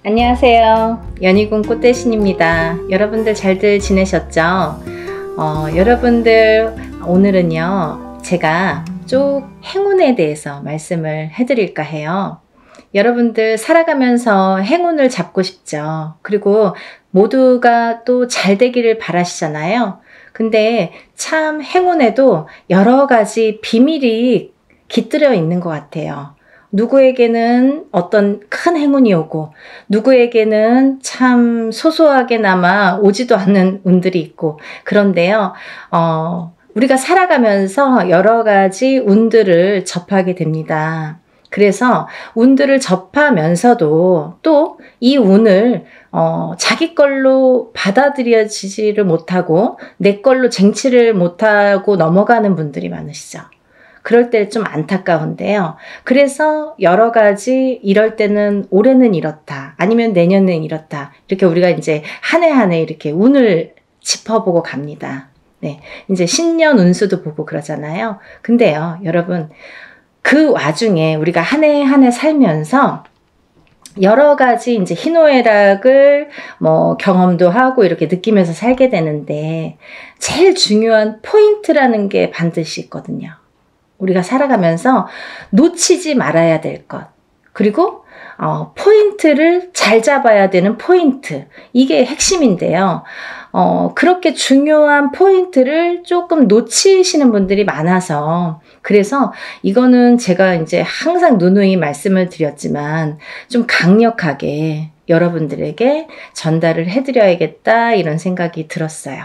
안녕하세요. 연희군 꽃대신입니다. 여러분들 잘들 지내셨죠? 여러분들 오늘은요 제가 쭉 행운에 대해서 말씀을 해드릴까 해요. 여러분들 살아가면서 행운을 잡고 싶죠. 그리고 모두가 또 잘 되기를 바라시잖아요. 근데 참 행운에도 여러 가지 비밀이 깃들여 있는 것 같아요. 누구에게는 어떤 큰 행운이 오고 누구에게는 참 소소하게나마 오지도 않는 운들이 있고, 그런데요 우리가 살아가면서 여러 가지 운들을 접하게 됩니다. 그래서 운들을 접하면서도 또 이 운을 자기 걸로 받아들여지지를 못하고 내 걸로 쟁취를 못하고 넘어가는 분들이 많으시죠. 그럴 때 좀 안타까운데요. 그래서 여러 가지 이럴 때는 올해는 이렇다, 아니면 내년은 이렇다, 이렇게 우리가 이제 한 해 한 해 이렇게 운을 짚어보고 갑니다. 네, 이제 신년 운수도 보고 그러잖아요. 근데요, 여러분, 그 와중에 우리가 한 해 한 해 살면서 여러 가지 이제 희노애락을 경험도 하고 이렇게 느끼면서 살게 되는데, 제일 중요한 포인트라는 게 반드시 있거든요. 우리가 살아가면서 놓치지 말아야 될 것, 그리고 포인트를 잘 잡아야 되는 포인트, 이게 핵심인데요. 그렇게 중요한 포인트를 조금 놓치시는 분들이 많아서, 그래서 이거는 제가 이제 항상 누누이 말씀을 드렸지만 좀 강력하게 여러분들에게 전달을 해드려야겠다, 이런 생각이 들었어요.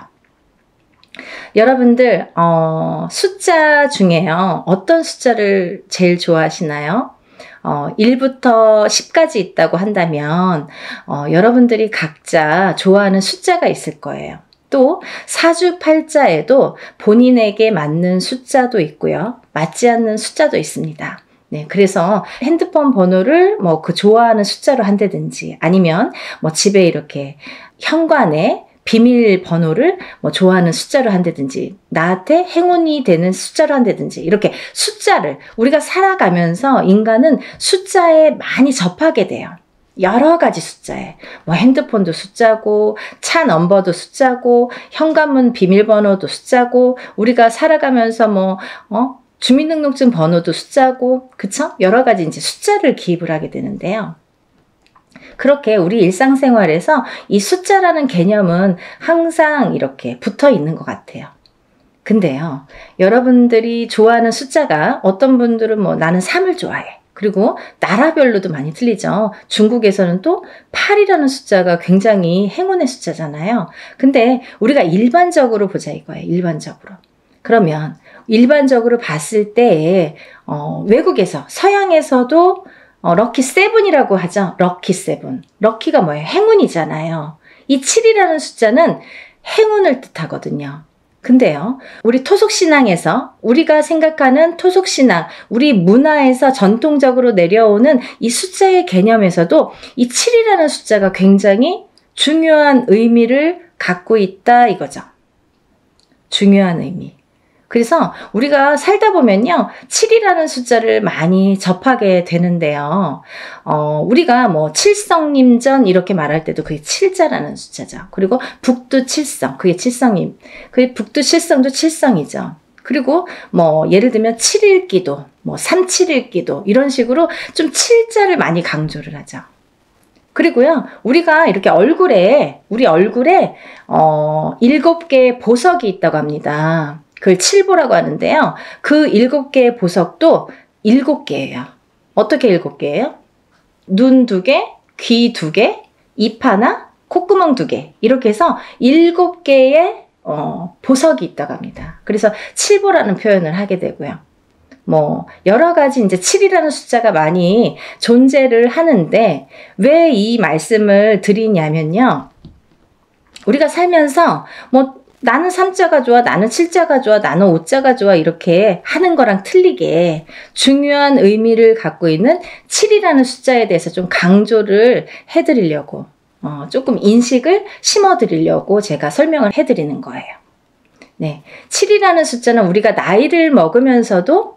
여러분들 숫자 중에요, 어떤 숫자를 제일 좋아하시나요? 1부터 10까지 있다고 한다면 여러분들이 각자 좋아하는 숫자가 있을 거예요. 또 사주팔자에도 본인에게 맞는 숫자도 있고요, 맞지 않는 숫자도 있습니다. 네, 그래서 핸드폰 번호를 그 좋아하는 숫자로 한다든지, 아니면 집에 이렇게 현관에 비밀번호를 좋아하는 숫자로 한다든지, 나한테 행운이 되는 숫자로 한다든지, 이렇게 숫자를 우리가 살아가면서 인간은 숫자에 많이 접하게 돼요. 여러 가지 숫자에, 핸드폰도 숫자고, 차 넘버도 숫자고, 현관문 비밀번호도 숫자고, 우리가 살아가면서 주민등록증 번호도 숫자고, 그쵸? 여러 가지 이제 숫자를 기입을 하게 되는데요. 그렇게 우리 일상생활에서 이 숫자라는 개념은 항상 이렇게 붙어 있는 것 같아요. 근데요, 여러분들이 좋아하는 숫자가, 어떤 분들은 나는 3을 좋아해. 그리고 나라별로도 많이 틀리죠. 중국에서는 또 8이라는 숫자가 굉장히 행운의 숫자잖아요. 근데 우리가 일반적으로 보자 이거예요. 일반적으로. 그러면 일반적으로 봤을 때 외국에서, 서양에서도 럭키 세븐이라고 하죠. 럭키 세븐. 럭키가 뭐예요? 행운이잖아요. 이 7이라는 숫자는 행운을 뜻하거든요. 근데요, 우리 토속신앙에서, 우리가 생각하는 토속신앙, 우리 문화에서 전통적으로 내려오는 이 숫자의 개념에서도 이 7이라는 숫자가 굉장히 중요한 의미를 갖고 있다 이거죠. 중요한 의미. 그래서 우리가 살다 보면요, 7이라는 숫자를 많이 접하게 되는데요. 우리가 칠성림전 이렇게 말할 때도 그게 7자라는 숫자죠. 그리고 북두칠성, 그게 칠성임. 그게 북두칠성도 칠성이죠. 그리고 예를 들면 7일기도, 371기도, 이런 식으로 좀 7자를 많이 강조를 하죠. 그리고요, 우리가 이렇게 우리 얼굴에 7개의 보석이 있다고 합니다. 그걸 칠보라고 하는데요. 그 7개의 보석도 7개예요. 어떻게 7개예요? 눈 2개, 귀 2개, 입 하나, 콧구멍 2개, 이렇게 해서 7개의 보석이 있다고 합니다. 그래서 칠보라는 표현을 하게 되고요. 여러 가지 이제 7이라는 숫자가 많이 존재를 하는데, 왜 이 말씀을 드리냐면요, 우리가 살면서 나는 3자가 좋아, 나는 7자가 좋아, 나는 5자가 좋아, 이렇게 하는 거랑 틀리게 중요한 의미를 갖고 있는 7이라는 숫자에 대해서 좀 강조를 해드리려고, 조금 인식을 심어드리려고 제가 설명을 해드리는 거예요. 네, 7이라는 숫자는 우리가 나이를 먹으면서도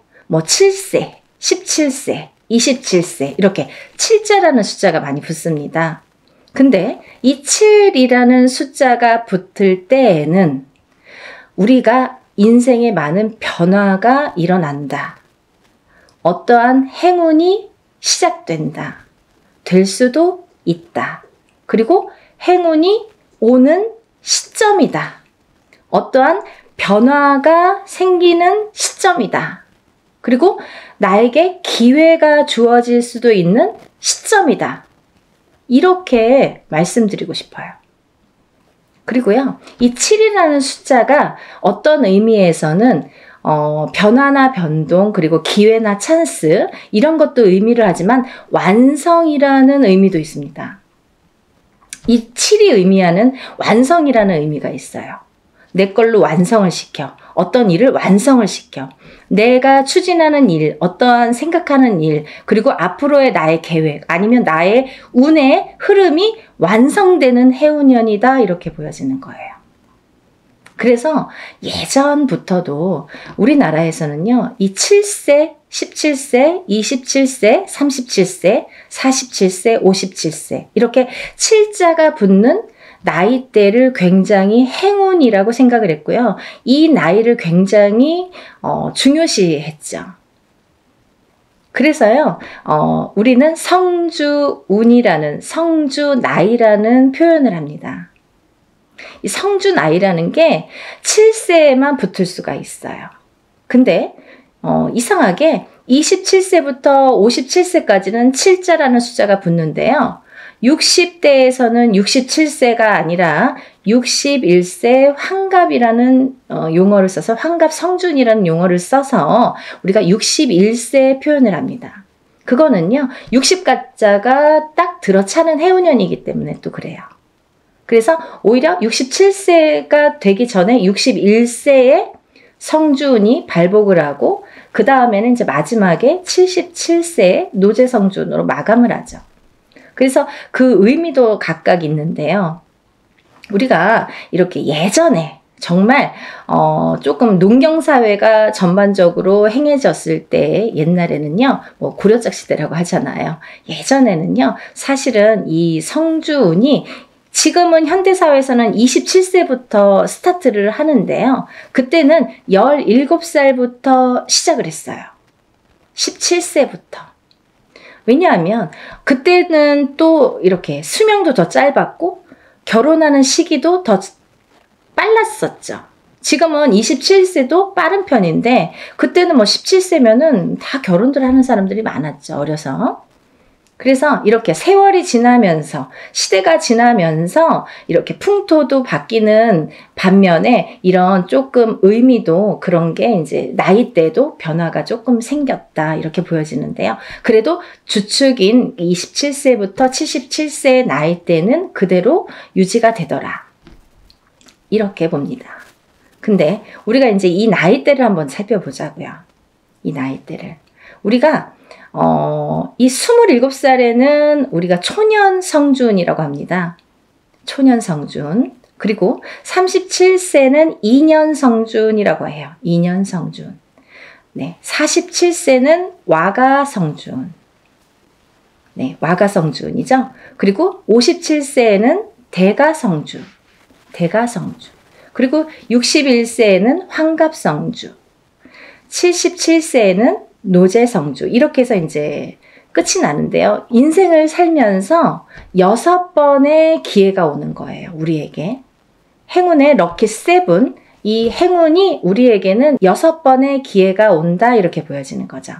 7세, 17세, 27세 이렇게 7자라는 숫자가 많이 붙습니다. 근데 이 7이라는 숫자가 붙을 때에는 우리가 인생에 많은 변화가 일어난다. 어떠한 행운이 시작된다. 될 수도 있다. 그리고 행운이 오는 시점이다. 어떠한 변화가 생기는 시점이다. 그리고 나에게 기회가 주어질 수도 있는 시점이다. 이렇게 말씀드리고 싶어요. 그리고요, 이 7이라는 숫자가 어떤 의미에서는 변화나 변동, 그리고 기회나 찬스, 이런 것도 의미를 하지만 완성이라는 의미도 있습니다. 이 7이 의미하는 완성이라는 의미가 있어요. 내 걸로 완성을 시켜. 어떤 일을 완성을 시켜. 내가 추진하는 일, 어떠한 생각하는 일, 그리고 앞으로의 나의 계획, 아니면 나의 운의 흐름이 완성되는 해운년이다, 이렇게 보여지는 거예요. 그래서 예전부터도 우리나라에서는요, 이 7세, 17세, 27세, 37세, 47세, 57세, 이렇게 7자가 붙는 나이대를 굉장히 행운이라고 생각을 했고요. 이 나이를 굉장히 중요시했죠. 그래서요, 우리는 성주운이라는, 성주나이라는 표현을 합니다. 이 성주나이라는 게 7세에만 붙을 수가 있어요. 근데 이상하게 27세부터 57세까지는 7자라는 숫자가 붙는데요. 60대에서는 67세가 아니라 61세 환갑이라는 용어를 써서, 환갑 성준이라는 용어를 써서 우리가 61세 표현을 합니다. 그거는요, 60가자가 딱 들어차는 해운년이기 때문에 또 그래요. 그래서 오히려 67세가 되기 전에 61세에 성준이 발복을 하고, 그 다음에는 이제 마지막에 77세에 노제성준으로 마감을 하죠. 그래서 그 의미도 각각 있는데요. 우리가 이렇게 예전에 정말 조금 농경사회가 전반적으로 행해졌을 때, 옛날에는요, 뭐 고려적 시대라고 하잖아요. 예전에는요, 사실은 이 성주운이, 지금은 현대사회에서는 27세부터 스타트를 하는데요. 그때는 17살부터 시작을 했어요. 17세부터. 왜냐하면 그때는 또 이렇게 수명도 더 짧았고 결혼하는 시기도 더 빨랐었죠. 지금은 27세도 빠른 편인데 그때는 뭐 17세면은 다 결혼들 하는 사람들이 많았죠. 어려서. 그래서 이렇게 세월이 지나면서, 시대가 지나면서 이렇게 풍토도 바뀌는 반면에 이런 조금 의미도, 그런 게 이제 나이대도 변화가 조금 생겼다, 이렇게 보여지는데요. 그래도 주축인 27세부터 77세의 나이대는 그대로 유지가 되더라, 이렇게 봅니다. 근데 우리가 이제 이 나이대를 한번 살펴보자고요. 이 나이대를. 우리가 이 27살에는 우리가 초년성준이라고 합니다. 초년성준. 그리고 37세는 2년성준이라고 해요. 2년성준. 네, 47세는 와가성준. 네, 와가성준이죠. 그리고 57세에는 대가성준. 대가성준. 그리고 61세에는 환갑성주. 77세에는 노제성주. 이렇게 해서 이제 끝이 나는데요. 인생을 살면서 6번의 기회가 오는 거예요. 우리에게. 행운의 럭키 7. 이 행운이 우리에게는 6번의 기회가 온다, 이렇게 보여지는 거죠.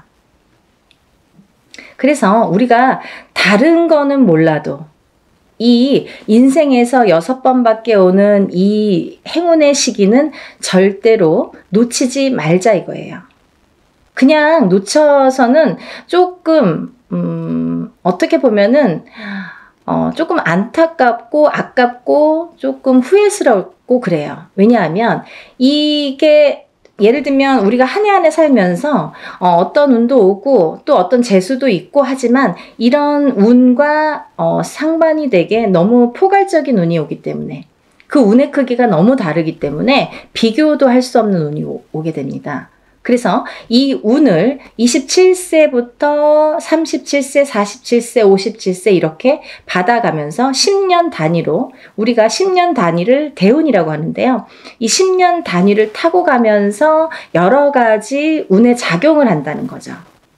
그래서 우리가 다른 거는 몰라도 이 인생에서 6번밖에 오는 이 행운의 시기는 절대로 놓치지 말자, 이거예요. 그냥 놓쳐서는 조금 어떻게 보면은 조금 안타깝고 아깝고 조금 후회스럽고 그래요. 왜냐하면 이게, 예를 들면 우리가 한 해 한 해 살면서 어떤 운도 오고 또 어떤 재수도 있고 하지만, 이런 운과 상반이 되게 너무 포괄적인 운이 오기 때문에, 그 운의 크기가 너무 다르기 때문에 비교도 할 수 없는 운이 오게 됩니다. 그래서 이 운을 27세부터 37세, 47세, 57세 이렇게 받아가면서 10년 단위로 우리가 10년 단위를 대운이라고 하는데요. 이 10년 단위를 타고 가면서 여러 가지 운에 작용을 한다는 거죠.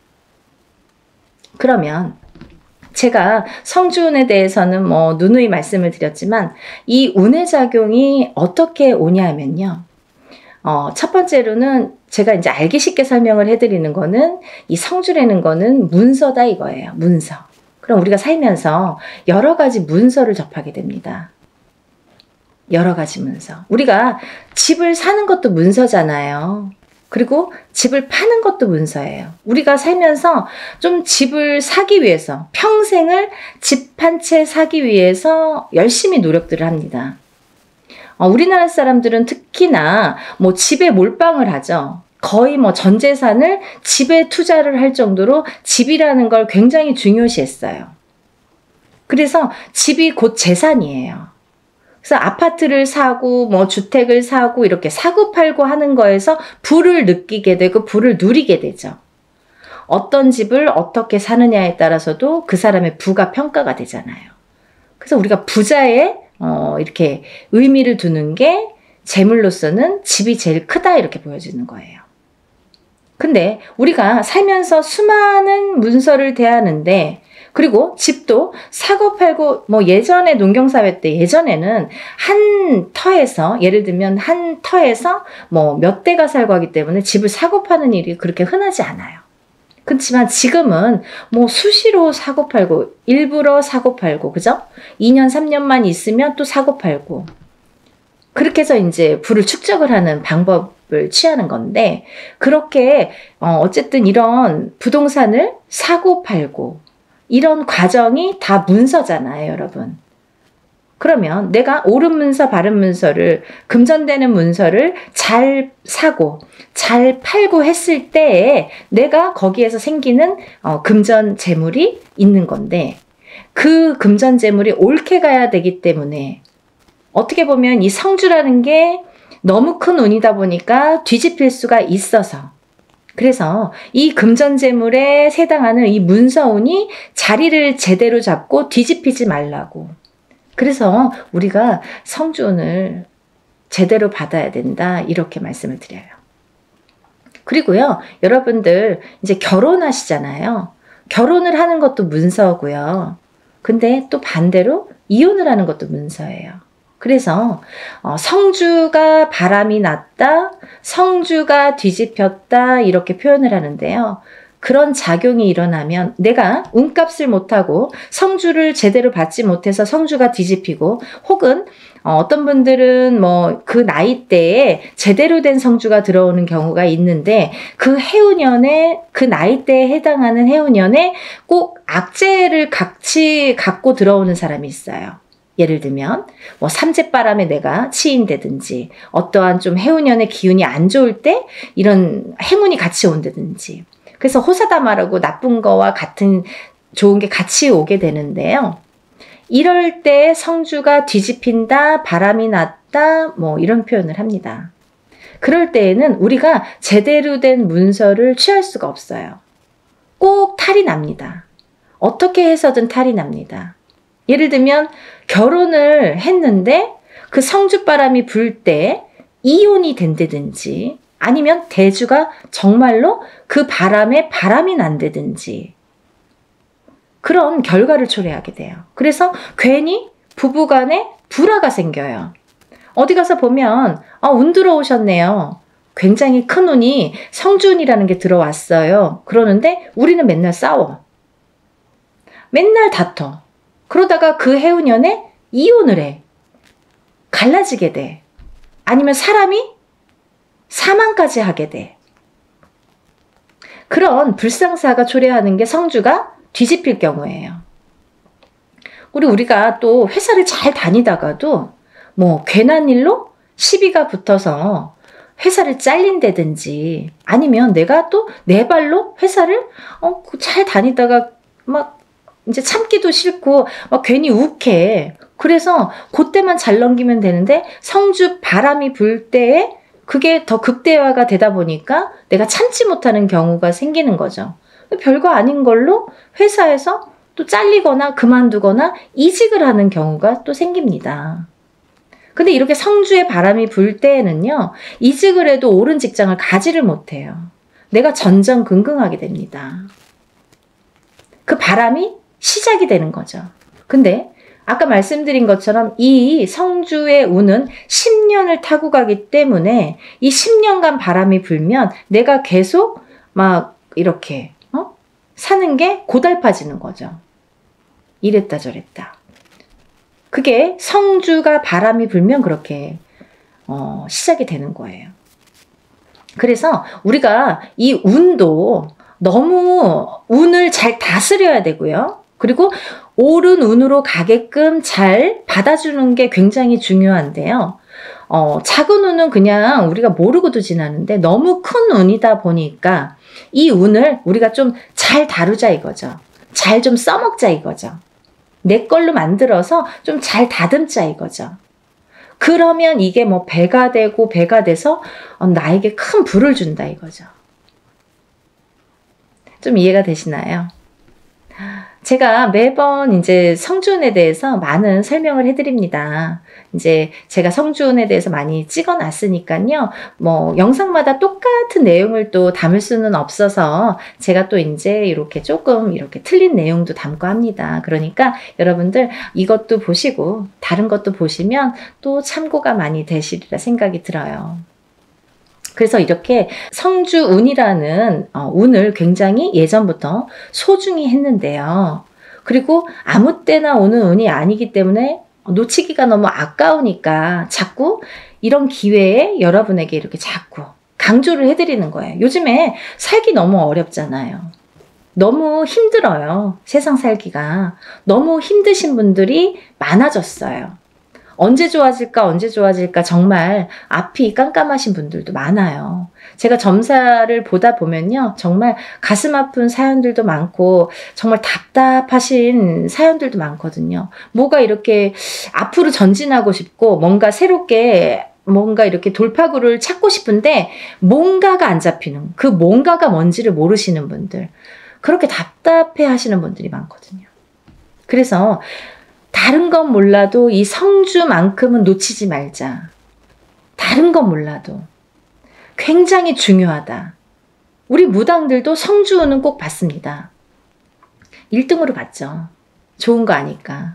그러면 제가 성주운에 대해서는 뭐 누누이 말씀을 드렸지만 이 운의 작용이 어떻게 오냐면요. 첫 번째로는 제가 이제 알기 쉽게 설명을 해드리는 거는 이 성주라는 거는 문서다 이거예요. 문서. 그럼 우리가 살면서 여러 가지 문서를 접하게 됩니다. 여러 가지 문서. 우리가 집을 사는 것도 문서잖아요. 그리고 집을 파는 것도 문서예요. 우리가 살면서 좀 집을 사기 위해서 평생을 집 한 채 사기 위해서 열심히 노력들을 합니다. 우리나라 사람들은 특히나 뭐 집에 몰빵을 하죠. 거의 뭐 전 재산을 집에 투자를 할 정도로 집이라는 걸 굉장히 중요시했어요. 그래서 집이 곧 재산이에요. 그래서 아파트를 사고 뭐 주택을 사고 이렇게 사고 팔고 하는 거에서 부를 느끼게 되고 부를 누리게 되죠. 어떤 집을 어떻게 사느냐에 따라서도 그 사람의 부가 평가가 되잖아요. 그래서 우리가 부자의 이렇게 의미를 두는 게 재물로서는 집이 제일 크다 이렇게 보여지는 거예요. 근데 우리가 살면서 수많은 문서를 대하는데 그리고 집도 사고 팔고 뭐 예전에 농경사회 때 예전에는 한 터에서 예를 들면 한 터에서 뭐 몇 대가 살고 하기 때문에 집을 사고 파는 일이 그렇게 흔하지 않아요. 그렇지만 지금은 뭐 수시로 사고 팔고 일부러 사고 팔고 그죠? 2년 3년만 있으면 또 사고 팔고 그렇게 해서 이제 부를 축적을 하는 방법을 취하는 건데 그렇게 어쨌든 이런 부동산을 사고 팔고 이런 과정이 다 문서잖아요, 여러분. 그러면 내가 옳은 문서, 바른 문서를 금전되는 문서를 잘 사고 잘 팔고 했을 때에 내가 거기에서 생기는 금전 재물이 있는 건데 그 금전 재물이 옳게 가야 되기 때문에 어떻게 보면 이 성주라는 게 너무 큰 운이다 보니까 뒤집힐 수가 있어서 그래서 이 금전재물에 해당하는 이 문서운이 자리를 제대로 잡고 뒤집히지 말라고. 그래서 우리가 성주운을 제대로 받아야 된다 이렇게 말씀을 드려요. 그리고요 여러분들 이제 결혼하시잖아요. 결혼을 하는 것도 문서고요. 근데 또 반대로 이혼을 하는 것도 문서예요. 그래서 성주가 바람이 났다, 성주가 뒤집혔다 이렇게 표현을 하는데요. 그런 작용이 일어나면 내가 운값을 못하고 성주를 제대로 받지 못해서 성주가 뒤집히고 혹은 어떤 분들은 뭐 그 나이대에 제대로 된 성주가 들어오는 경우가 있는데 그 해운년에 그 나이대에 해당하는 해운년에 꼭 악재를 같이 갖고 들어오는 사람이 있어요. 예를 들면 뭐 삼재바람에 내가 치인다든지 어떠한 좀 해운년의 기운이 안 좋을 때 이런 해문이 같이 온다든지 그래서 호사다마라고 나쁜 거와 같은 좋은 게 같이 오게 되는데요. 이럴 때 성주가 뒤집힌다, 바람이 났다 뭐 이런 표현을 합니다. 그럴 때에는 우리가 제대로 된 문서를 취할 수가 없어요. 꼭 탈이 납니다. 어떻게 해서든 탈이 납니다. 예를 들면 결혼을 했는데 그 성주바람이 불 때 이혼이 된다든지 아니면 대주가 정말로 그 바람에 바람이 난다든지 그런 결과를 초래하게 돼요. 그래서 괜히 부부간에 불화가 생겨요. 어디 가서 보면 운 들어오셨네요. 굉장히 큰 운이 성주운이라는 게 들어왔어요. 그러는데 우리는 맨날 싸워. 맨날 다퉈. 그러다가 그 해운년에 이혼을 해. 갈라지게 돼. 아니면 사람이 사망까지 하게 돼. 그런 불상사가 초래하는 게 성주가 뒤집힐 경우예요. 우리가 또 회사를 잘 다니다가도 뭐 괜한 일로 시비가 붙어서 회사를 잘린다든지 아니면 내가 또 내 발로 회사를 잘 다니다가 막 이제 참기도 싫고 막 괜히 욱해. 그래서 그때만 잘 넘기면 되는데 성주 바람이 불 때에 그게 더 극대화가 되다 보니까 내가 참지 못하는 경우가 생기는 거죠. 별거 아닌 걸로 회사에서 또 잘리거나 그만두거나 이직을 하는 경우가 또 생깁니다. 근데 이렇게 성주의 바람이 불 때에는요, 이직을 해도 옳은 직장을 가지를 못해요. 내가 전전긍긍하게 됩니다. 그 바람이 시작이 되는 거죠. 근데 아까 말씀드린 것처럼 이 성주의 운은 10년을 타고 가기 때문에 이 10년간 바람이 불면 내가 계속 막 이렇게 사는 게 고달파지는 거죠. 이랬다 저랬다. 그게 성주가 바람이 불면 그렇게 시작이 되는 거예요. 그래서 우리가 이 운도 너무 운을 잘 다스려야 되고요. 그리고 옳은 운으로 가게끔 잘 받아주는 게 굉장히 중요한데요. 작은 운은 그냥 우리가 모르고도 지나는데 너무 큰 운이다 보니까 이 운을 우리가 좀 잘 다루자 이거죠. 잘 좀 써먹자 이거죠. 내 걸로 만들어서 좀 잘 다듬자 이거죠. 그러면 이게 뭐 배가 되고 배가 돼서 나에게 큰 부를 준다 이거죠. 좀 이해가 되시나요? 제가 매번 이제 성주운에 대해서 많은 설명을 해드립니다. 이제 제가 성주운에 대해서 많이 찍어놨으니까요. 뭐 영상마다 똑같은 내용을 또 담을 수는 없어서 제가 또 이제 이렇게 조금 이렇게 틀린 내용도 담고 합니다. 그러니까 여러분들 이것도 보시고 다른 것도 보시면 또 참고가 많이 되시리라 생각이 들어요. 그래서 이렇게 성주운이라는 운을 굉장히 예전부터 소중히 했는데요. 그리고 아무 때나 오는 운이 아니기 때문에 놓치기가 너무 아까우니까 자꾸 이런 기회에 여러분에게 이렇게 자꾸 강조를 해드리는 거예요. 요즘에 살기 너무 어렵잖아요. 너무 힘들어요. 세상 살기가. 너무 힘드신 분들이 많아졌어요. 언제 좋아질까 언제 좋아질까 정말 앞이 깜깜하신 분들도 많아요. 제가 점사를 보다 보면요. 정말 가슴 아픈 사연들도 많고 정말 답답하신 사연들도 많거든요. 뭐가 이렇게 앞으로 전진하고 싶고 뭔가 새롭게 뭔가 이렇게 돌파구를 찾고 싶은데 뭔가가 안 잡히는 그 뭔가가 뭔지를 모르시는 분들 그렇게 답답해 하시는 분들이 많거든요. 그래서 다른 건 몰라도 이 성주만큼은 놓치지 말자. 다른 건 몰라도 굉장히 중요하다. 우리 무당들도 성주운은 꼭 받습니다. 1등으로 받죠. 좋은 거 아니까.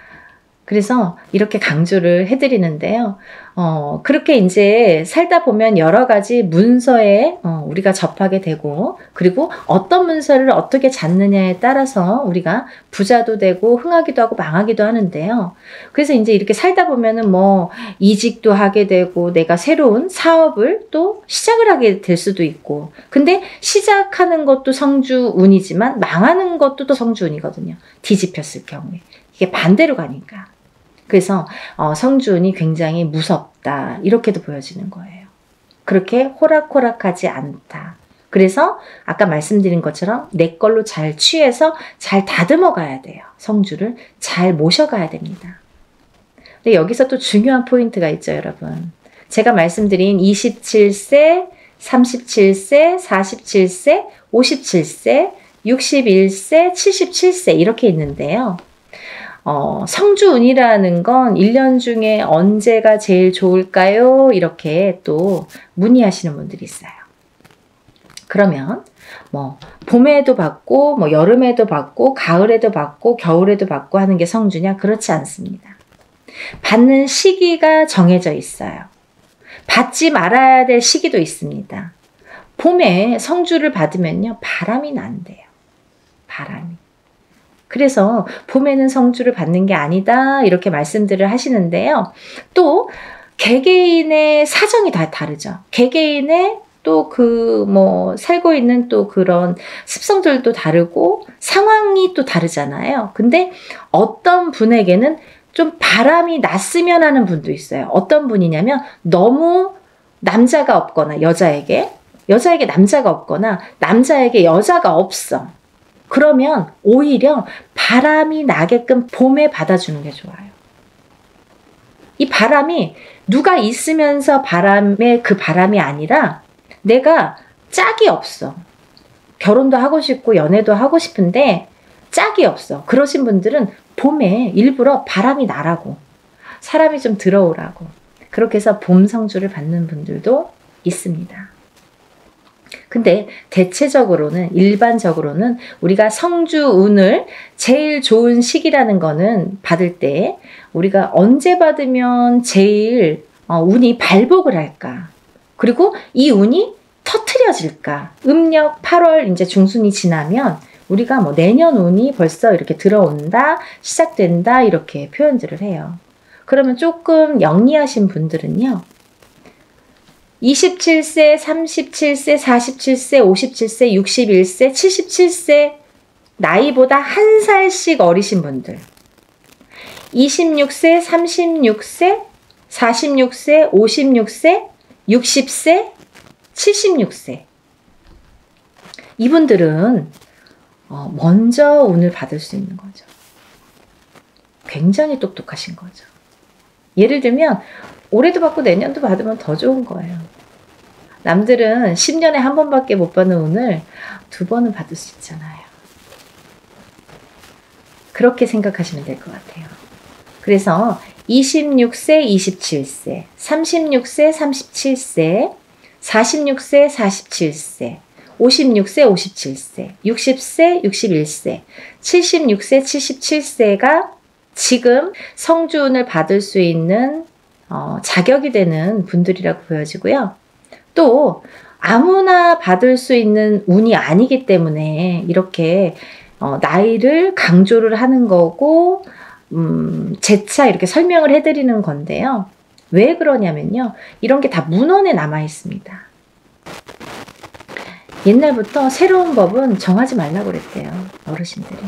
그래서 이렇게 강조를 해드리는데요. 그렇게 이제 살다 보면 여러 가지 문서에 우리가 접하게 되고, 그리고 어떤 문서를 어떻게 잡느냐에 따라서 우리가 부자도 되고 흥하기도 하고 망하기도 하는데요. 그래서 이제 이렇게 살다 보면은 뭐 이직도 하게 되고, 내가 새로운 사업을 또 시작을 하게 될 수도 있고, 근데 시작하는 것도 성주운이지만 망하는 것도 또 성주운이거든요. 뒤집혔을 경우에. 이게 반대로 가니까. 그래서 성주운이 굉장히 무섭다 이렇게도 보여지는 거예요. 그렇게 호락호락하지 않다. 그래서 아까 말씀드린 것처럼 내 걸로 잘 취해서 잘 다듬어 가야 돼요. 성주를 잘 모셔가야 됩니다. 근데 여기서 또 중요한 포인트가 있죠, 여러분. 제가 말씀드린 27세, 37세, 47세, 57세, 61세, 77세 이렇게 있는데요. 성주운이라는 건 1년 중에 언제가 제일 좋을까요? 이렇게 또 문의하시는 분들이 있어요. 그러면 뭐 봄에도 받고 뭐 여름에도 받고 가을에도 받고 겨울에도 받고 하는 게 성주냐? 그렇지 않습니다. 받는 시기가 정해져 있어요. 받지 말아야 될 시기도 있습니다. 봄에 성주를 받으면요. 바람이 난대요. 바람이. 그래서 봄에는 성주를 받는 게 아니다 이렇게 말씀들을 하시는데요. 또 개개인의 사정이 다 다르죠. 개개인의 또 그 뭐 살고 있는 또 그런 습성들도 다르고 상황이 또 다르잖아요. 근데 어떤 분에게는 좀 바람이 났으면 하는 분도 있어요. 어떤 분이냐면 너무 남자가 없거나 여자에게 남자가 없거나 남자에게 여자가 없어. 그러면 오히려 바람이 나게끔 봄에 받아주는 게 좋아요. 이 바람이 누가 있으면서 바람의 그 바람이 아니라 내가 짝이 없어. 결혼도 하고 싶고 연애도 하고 싶은데 짝이 없어. 그러신 분들은 봄에 일부러 바람이 나라고, 사람이 좀 들어오라고, 그렇게 해서 봄 성주를 받는 분들도 있습니다. 근데 대체적으로는, 일반적으로는 우리가 성주운을 제일 좋은 시기라는 거는 받을 때 우리가 언제 받으면 제일 운이 발복을 할까? 그리고 이 운이 터트려질까? 음력 8월 이제 중순이 지나면 우리가 뭐 내년 운이 벌써 이렇게 들어온다, 시작된다, 이렇게 표현들을 해요. 그러면 조금 영리하신 분들은요, 27세, 37세, 47세, 57세, 61세, 77세 나이보다 한 살씩 어리신 분들, 26세, 36세, 46세, 56세, 60세, 76세 이분들은 먼저 운을 받을 수 있는 거죠. 굉장히 똑똑하신 거죠. 예를 들면 올해도 받고 내년도 받으면 더 좋은 거예요. 남들은 10년에 한 번밖에 못 받는 운을 2번은 받을 수 있잖아요. 그렇게 생각하시면 될 것 같아요. 그래서 26세, 27세, 36세, 37세, 46세, 47세, 56세, 57세, 60세, 61세, 76세, 77세가 지금 성주운을 받을 수 있는 자격이 되는 분들이라고 보여지고요. 또 아무나 받을 수 있는 운이 아니기 때문에 이렇게 나이를 강조를 하는 거고 재차 이렇게 설명을 해드리는 건데요. 왜 그러냐면요, 이런 게 다 문헌에 남아 있습니다. 옛날부터 새로운 법은 정하지 말라고 그랬대요, 어르신들이.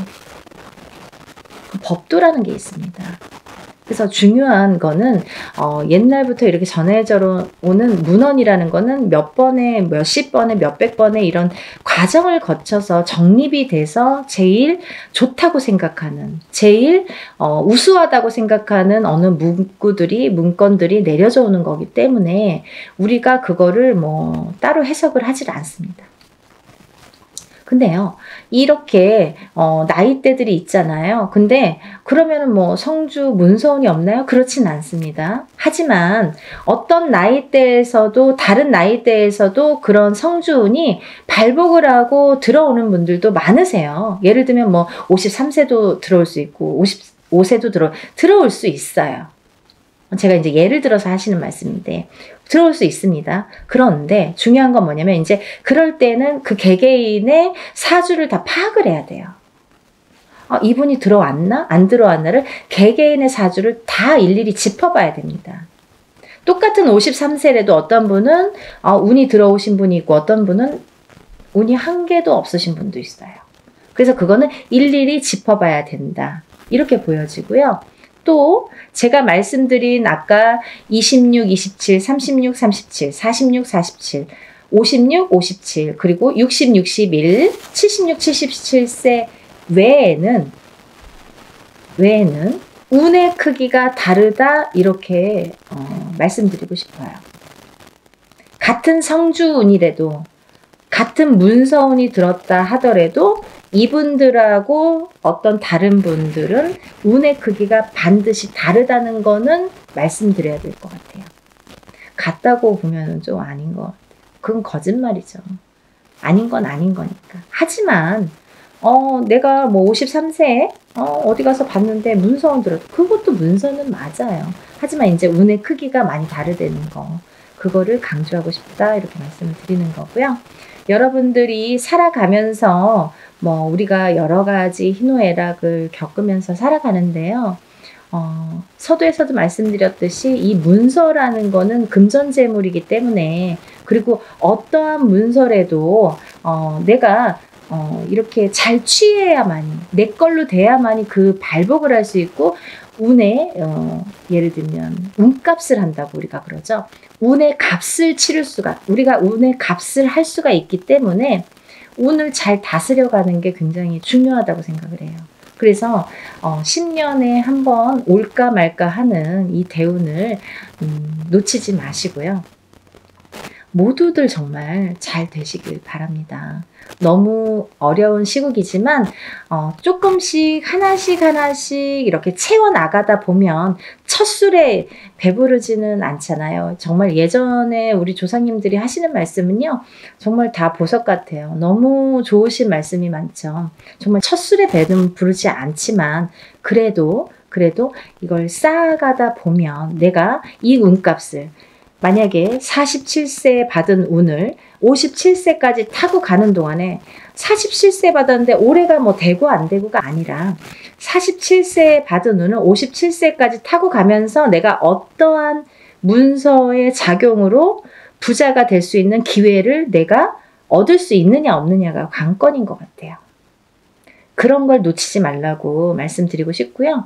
법도라는 게 있습니다. 그래서 중요한 거는 옛날부터 이렇게 전해져 오는 문헌이라는 거는 몇 번에, 몇십 번에, 몇백 번에 이런 과정을 거쳐서 정립이 돼서 제일 좋다고 생각하는, 제일 우수하다고 생각하는 어느 문건들이 내려져 오는 거기 때문에 우리가 그거를 뭐 따로 해석을 하질 않습니다. 근데요, 이렇게 나이대들이 있잖아요. 근데 그러면은 뭐 성주 문서운이 없나요? 그렇진 않습니다. 하지만 어떤 나이대에서도, 다른 나이대에서도 그런 성주운이 발복을 하고 들어오는 분들도 많으세요. 예를 들면 뭐 53세도 들어올 수 있고 55세도 들어올 수 있어요. 제가 이제 예를 들어서 하시는 말씀인데 들어올 수 있습니다. 그런데 중요한 건 뭐냐면 이제 그럴 때는 그 개개인의 사주를 다 파악을 해야 돼요. 이분이 들어왔나? 안 들어왔나를 개개인의 사주를 다 일일이 짚어봐야 됩니다. 똑같은 53세라도 어떤 분은 운이 들어오신 분이 있고 어떤 분은 운이 한 개도 없으신 분도 있어요. 그래서 그거는 일일이 짚어봐야 된다, 이렇게 보여지고요. 또 제가 말씀드린 아까 26, 27, 36, 37, 46, 47, 56, 57, 그리고 60, 61, 76, 77세 외에는 운의 크기가 다르다, 이렇게 말씀드리고 싶어요. 같은 성주운이라도, 같은 문서운이 들었다 하더라도 이분들하고 어떤 다른 분들은 운의 크기가 반드시 다르다는 거는 말씀드려야 될 것 같아요. 같다고 보면 좀 아닌 것 같아요. 그건 거짓말이죠. 아닌 건 아닌 거니까. 하지만 내가 뭐 53세에 어디 가서 봤는데 문서운 들어도 그것도 문서는 맞아요. 하지만 이제 운의 크기가 많이 다르다는 거, 그거를 강조하고 싶다, 이렇게 말씀을 드리는 거고요. 여러분들이 살아가면서 뭐 우리가 여러 가지 희노애락을 겪으면서 살아가는데요. 서두에서도 말씀드렸듯이 이 문서라는 거는 금전재물이기 때문에, 그리고 어떠한 문서라도 내가 이렇게 잘 취해야만이, 내 걸로 돼야만이 그 발복을 할 수 있고, 운에 예를 들면 운값을 한다고 우리가 그러죠. 운의 값을 치를 수가, 우리가 운의 값을 할 수가 있기 때문에 운을 잘 다스려가는 게 굉장히 중요하다고 생각을 해요. 그래서 10년에 한 번 올까 말까 하는 이 대운을 놓치지 마시고요. 모두들 정말 잘 되시길 바랍니다. 너무 어려운 시국이지만 조금씩 하나씩 이렇게 채워나가다 보면 첫 술에 배부르지는 않잖아요. 정말 예전에 우리 조상님들이 하시는 말씀은요, 정말 다 보석 같아요. 너무 좋으신 말씀이 많죠. 정말 첫 술에 배는 부르지 않지만 그래도 이걸 쌓아가다 보면 내가 이 운값을, 만약에 47세 받은 운을 57세까지 타고 가는 동안에, 47세 받았는데 올해가 뭐 되고 안 되고가 아니라 47세 받은 운을 57세까지 타고 가면서 내가 어떠한 문서의 작용으로 부자가 될 수 있는 기회를 내가 얻을 수 있느냐 없느냐가 관건인 것 같아요. 그런 걸 놓치지 말라고 말씀드리고 싶고요.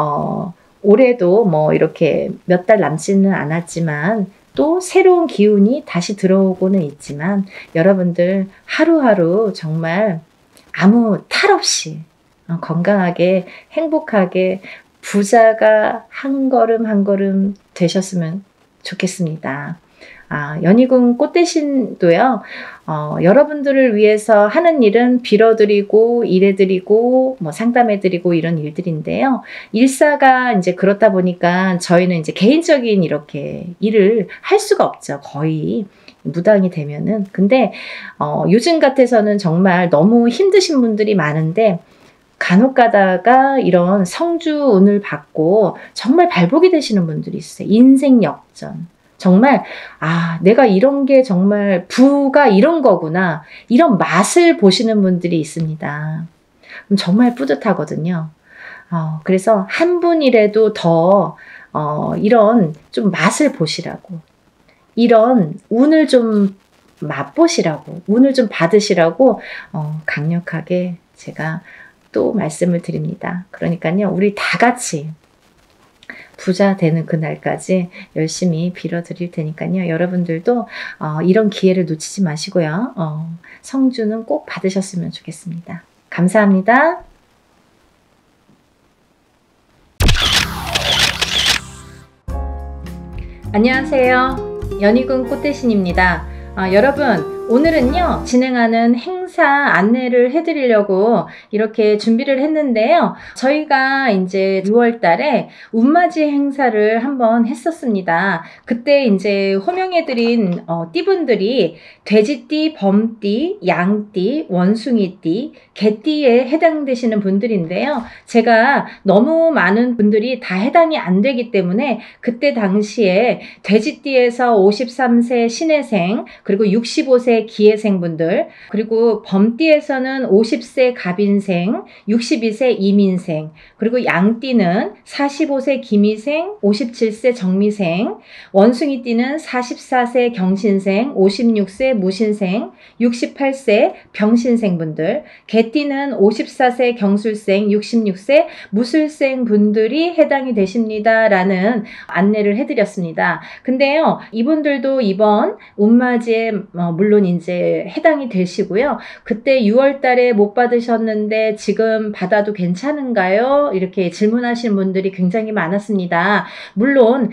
올해도 뭐 이렇게 몇 달 남지는 않았지만 또 새로운 기운이 다시 들어오고는 있지만 여러분들 하루하루 정말 아무 탈 없이 건강하게 행복하게 부자가 한 걸음 한 걸음 되셨으면 좋겠습니다. 연희궁 꽃대신도요, 여러분들을 위해서 하는 일은 빌어드리고, 일해드리고, 뭐 상담해드리고 이런 일들인데요. 일사가 이제 그렇다 보니까 저희는 이제 개인적인 이렇게 일을 할 수가 없죠. 거의 무당이 되면은. 근데, 요즘 같아서는 정말 너무 힘드신 분들이 많은데, 간혹 가다가 이런 성주운을 받고 정말 발복이 되시는 분들이 있어요. 인생 역전. 정말 내가 이런 게 정말 부가 이런 거구나, 이런 맛을 보시는 분들이 있습니다. 정말 뿌듯하거든요. 그래서 한 분이라도 더 이런 좀 맛을 보시라고, 이런 운을 좀 맛보시라고, 운을 좀 받으시라고 강력하게 제가 또 말씀을 드립니다. 그러니까요, 우리 다 같이 부자 되는 그날까지 열심히 빌어드릴 테니까요. 여러분들도 이런 기회를 놓치지 마시고요. 성주는 꼭 받으셨으면 좋겠습니다. 감사합니다. 안녕하세요. 연희궁 꽃대신입니다. 여러분, 오늘은요, 진행하는 행사 안내를 해드리려고 이렇게 준비를 했는데요. 저희가 이제 6월 달에 운맞이 행사를 한번 했었습니다. 그때 이제 호명해드린 띠분들이 돼지띠, 범띠, 양띠, 원숭이띠, 개띠에 해당되시는 분들인데요. 제가 너무 많은 분들이 다 해당이 안 되기 때문에 그때 당시에 돼지띠에서 53세 신해생, 그리고 65세 기해생분들, 그리고 범띠에서는 50세 갑인생, 62세 이민생, 그리고 양띠는 45세 기미생, 57세 정미생, 원숭이띠는 44세 경신생, 56세 무신생, 68세 병신생분들, 개띠는 54세 경술생, 66세 무술생 분들이 해당이 되십니다 라는 안내를 해드렸습니다. 근데요, 이분들도 이번 운맞이에 물론 이제 해당이 되시고요. 그때 6월 달에 못 받으셨는데 지금 받아도 괜찮은가요? 이렇게 질문하신 분들이 굉장히 많았습니다. 물론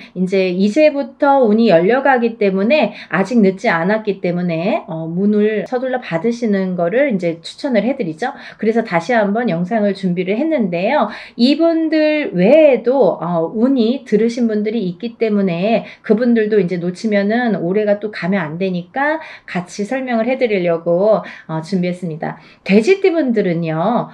이제부터 운이 열려가기 때문에 아직 늦지 않았기 때문에 문을 서둘러 받으시는 거를 이제 추천을 해드리죠. 그래서 다시 한번 영상을 준비를 했는데요. 이분들 외에도 운이 들으신 분들이 있기 때문에 그분들도 이제 놓치면은 올해가 또 가면 안 되니까 같이 설명을 해드리려고 준비했습니다. 돼지띠 분들은요,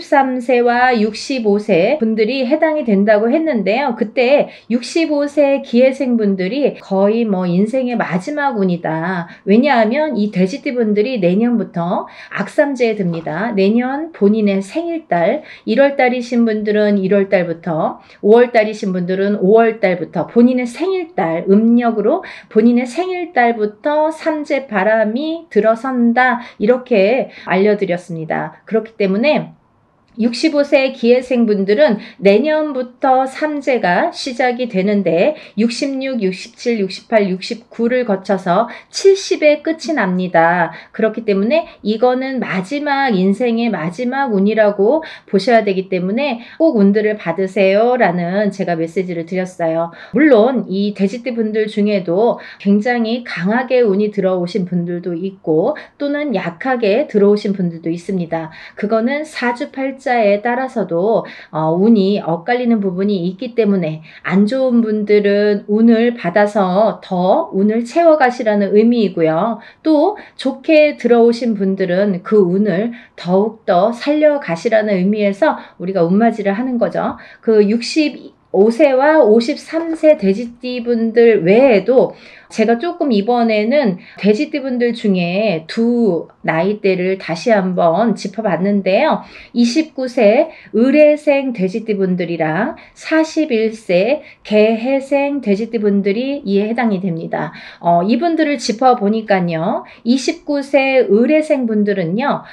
53세와 65세 분들이 해당이 된다고 했는데요. 그때 65세 기해생 분들이 거의 뭐 인생의 마지막 운이다. 왜냐하면 이 돼지띠 분들이 내년부터 악삼재에 듭니다. 내년 본인의 생일달, 1월달이신 분들은 1월달부터, 5월달이신 분들은 5월달부터 본인의 생일달, 음력으로 본인의 생일달부터 삼재 바람이 들어선다, 이렇게 알려드렸습니다. 그렇기 때문에 65세 기회생분들은 내년부터 삼재가 시작이 되는데 66, 67, 68, 69를 거쳐서 70에 끝이 납니다. 그렇기 때문에 이거는 마지막 인생의 마지막 운이라고 보셔야 되기 때문에 꼭 운들을 받으세요 라는 제가 메시지를 드렸어요. 물론 이 돼지띠 분들 중에도 굉장히 강하게 운이 들어오신 분들도 있고 또는 약하게 들어오신 분들도 있습니다. 그거는 사주팔자에 따라서도 운이 엇갈리는 부분이 있기 때문에 안 좋은 분들은 운을 받아서 더 운을 채워가시라는 의미이고요. 또 좋게 들어오신 분들은 그 운을 더욱더 살려가시라는 의미에서 우리가 운맞이를 하는 거죠. 그 65세와 53세 돼지띠 분들 외에도 제가 조금 이번에는 돼지띠 분들 중에 두 나이대를 다시 한번 짚어봤는데요. 29세 을해생 돼지띠 분들이랑 41세 개해생 돼지띠 분들이 이에 해당이 됩니다. 이분들을 짚어보니까요. 29세 을해생 분들은요.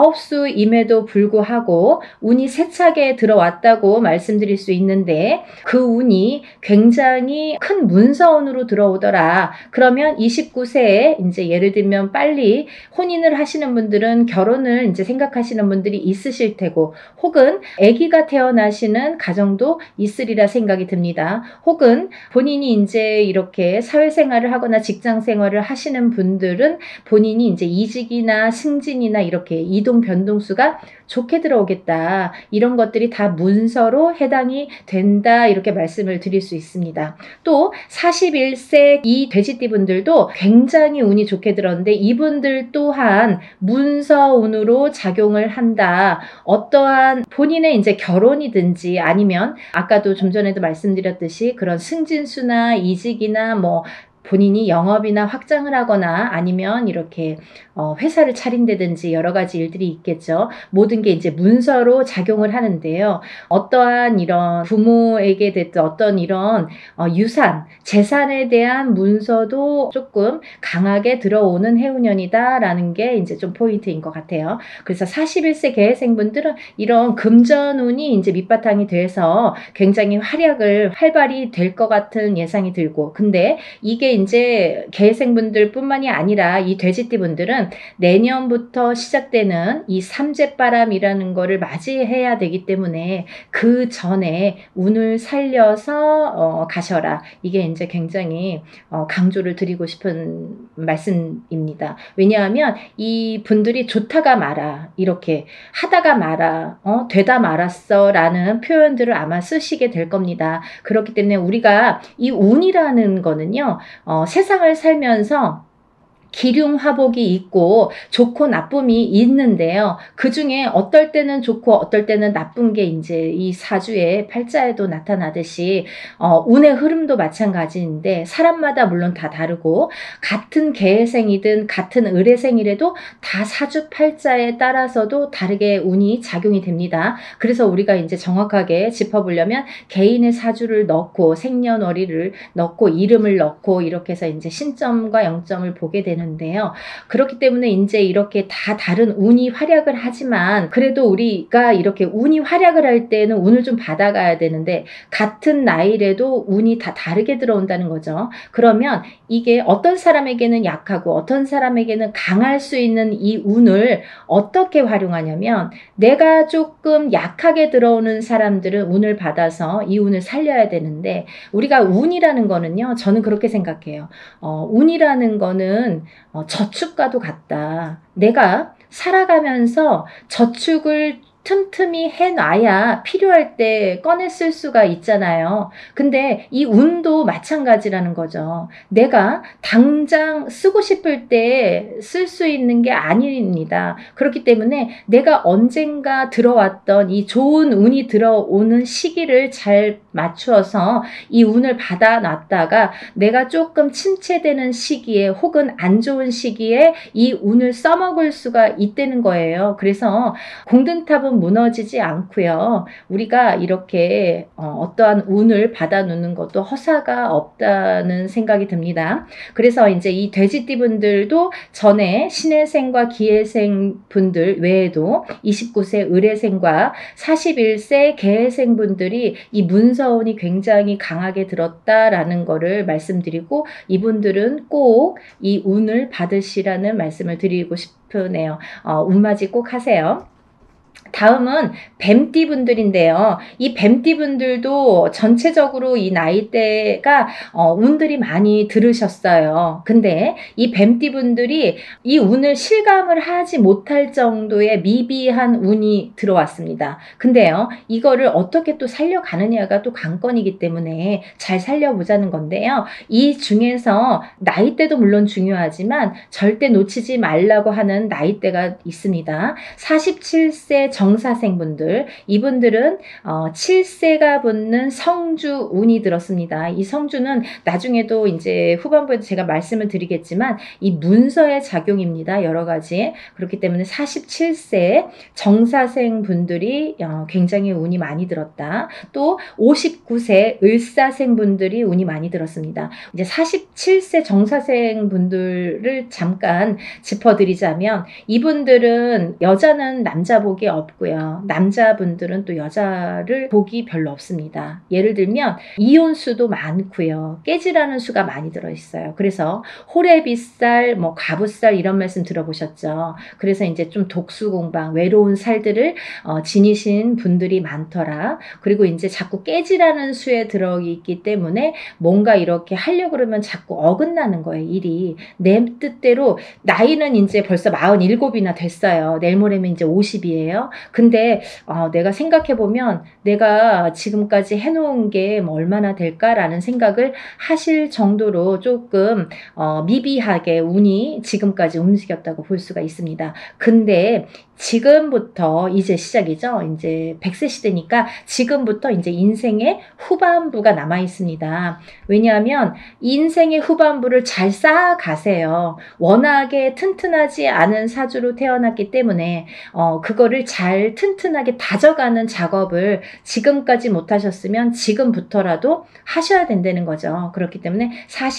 아홉수임에도 불구하고 운이 세차게 들어왔다고 말씀드릴 수 있는데 그 운이 굉장히 큰 문서운으로 들어오더라. 그러면 29세에 이제 예를 들면 빨리 혼인을 하시는 분들은 결혼을 이제 생각하시는 분들이 있으실 테고 혹은 아기가 태어나시는 가정도 있으리라 생각이 듭니다. 혹은 본인이 이제 이렇게 사회생활을 하거나 직장생활을 하시는 분들은 본인이 이제 이직이나 승진이나 이렇게 이동 변동수가 좋게 들어오겠다. 이런 것들이 다 문서로 해당이 된다. 이렇게 말씀을 드릴 수 있습니다. 또 41세 이 돼지띠 분들도 굉장히 운이 좋게 들었는데 이분들 또한 문서운으로 작용을 한다. 어떠한 본인의 이제 결혼이든지 아니면 아까도 좀 전에도 말씀드렸듯이 그런 승진수나 이직이나 뭐 본인이 영업이나 확장을 하거나 아니면 이렇게 회사를 차린다든지 여러 가지 일들이 있겠죠. 모든 게 이제 문서로 작용을 하는데요. 어떠한 이런 부모에게 됐든 어떤 이런 유산, 재산에 대한 문서도 조금 강하게 들어오는 해운년이다라는 게 이제 좀 포인트인 것 같아요. 그래서 41세 개해생분들은 이런 금전운이 이제 밑바탕이 돼서 굉장히 활발히 될 것 같은 예상이 들고 근데 이게 이제 개해생분들 뿐만이 아니라 이 돼지띠 분들은 내년부터 시작되는 이 삼재바람이라는 거를 맞이해야 되기 때문에 그 전에 운을 살려서 가셔라. 이게 이제 굉장히 강조를 드리고 싶은 말씀입니다. 왜냐하면 이 분들이 좋다가 말아 이렇게 하다가 말아 되다 말았어 라는 표현들을 아마 쓰시게 될 겁니다. 그렇기 때문에 우리가 이 운이라는 거는요. 세상을 살면서 기륭화복이 있고 좋고 나쁨이 있는데요. 그 중에 어떨 때는 좋고 어떨 때는 나쁜 게 이제 이 사주의 팔자에도 나타나듯이 운의 흐름도 마찬가지인데 사람마다 물론 다 다르고 같은 개해생이든 같은 을해생이라도 다 사주 팔자에 따라서도 다르게 운이 작용이 됩니다. 그래서 우리가 이제 정확하게 짚어보려면 개인의 사주를 넣고 생년월일을 넣고 이름을 넣고 이렇게 해서 이제 신점과 영점을 보게 되는데요. 그렇기 때문에 이제 이렇게 다 다른 운이 활약을 하지만 그래도 우리가 이렇게 운이 활약을 할 때는 운을 좀 받아가야 되는데 같은 나이라도 운이 다 다르게 들어온다는 거죠. 그러면 이게 어떤 사람에게는 약하고 어떤 사람에게는 강할 수 있는 이 운을 어떻게 활용하냐면 내가 조금 약하게 들어오는 사람들은 운을 받아서 이 운을 살려야 되는데 우리가 운이라는 거는요. 저는 그렇게 생각해요. 운이라는 거는 저축과도 같다. 내가 살아가면서 저축을 틈틈이 해놔야 필요할 때 꺼내 쓸 수가 있잖아요. 근데 이 운도 마찬가지라는 거죠. 내가 당장 쓰고 싶을 때 쓸 수 있는 게 아닙니다. 그렇기 때문에 내가 언젠가 들어왔던 이 좋은 운이 들어오는 시기를 잘 맞추어서 이 운을 받아놨다가 내가 조금 침체되는 시기에 혹은 안 좋은 시기에 이 운을 써먹을 수가 있다는 거예요. 그래서 공든탑은 무너지지 않고요. 우리가 이렇게 어떠한 운을 받아놓는 것도 허사가 없다는 생각이 듭니다. 그래서 이제 이 돼지띠 분들도 전에 신해생과 기해생 분들 외에도 29세 을해생과 41세 개해생 분들이 이 문서운이 굉장히 강하게 들었다라는 거를 말씀드리고, 이분들은 꼭 이 운을 받으시라는 말씀을 드리고 싶으네요. 운맞이 꼭 하세요. 다음은 뱀띠 분들인데요. 이 뱀띠 분들도 전체적으로 이 나이대가 운들이 많이 들으셨어요. 근데 이 뱀띠 분들이 이 운을 실감을 하지 못할 정도의 미비한 운이 들어왔습니다. 근데요, 이거를 어떻게 또 살려가느냐가 또 관건이기 때문에 잘 살려보자는 건데요. 이 중에서 나이대도 물론 중요하지만 절대 놓치지 말라고 하는 나이대가 있습니다. 47세 정사생분들, 이분들은 7세가 붙는 성주 운이 들었습니다. 이 성주는 나중에도 이제 후반부에 제가 말씀을 드리겠지만 이 문서의 작용입니다. 여러 가지. 그렇기 때문에 47세 정사생분들이 굉장히 운이 많이 들었다. 또 59세 을사생분들이 운이 많이 들었습니다. 이제 47세 정사생분들을 잠깐 짚어드리자면, 이분들은 여자는 남자 복이 없고요. 남자분들은 또 여자를 복이 별로 없습니다. 예를 들면 이혼수도 많고요. 깨지라는 수가 많이 들어있어요. 그래서 호래빗살, 뭐 가부살 이런 말씀 들어보셨죠? 그래서 이제 좀 독수공방, 외로운 살들을 지니신 분들이 많더라. 그리고 이제 자꾸 깨지라는 수에 들어있기 때문에 뭔가 이렇게 하려고 그러면 자꾸 어긋나는 거예요. 일이. 내 뜻대로 나이는 이제 벌써 47이나 됐어요. 내일 모레면 이제 50이에요. 근데 내가 생각해보면 내가 지금까지 해놓은 게 뭐 얼마나 될까라는 생각을 하실 정도로 조금 미비하게 운이 지금까지 움직였다고 볼 수가 있습니다. 근데 지금부터 이제 시작이죠. 이제 100세 시대니까 지금부터 이제 인생의 후반부가 남아 있습니다. 왜냐하면 인생의 후반부를 잘 쌓아가세요. 워낙에 튼튼하지 않은 사주로 태어났기 때문에 그거를 잘 튼튼하게 다져가는 작업을 지금까지 못하셨으면 지금부터라도 하셔야 된다는 거죠. 그렇기 때문에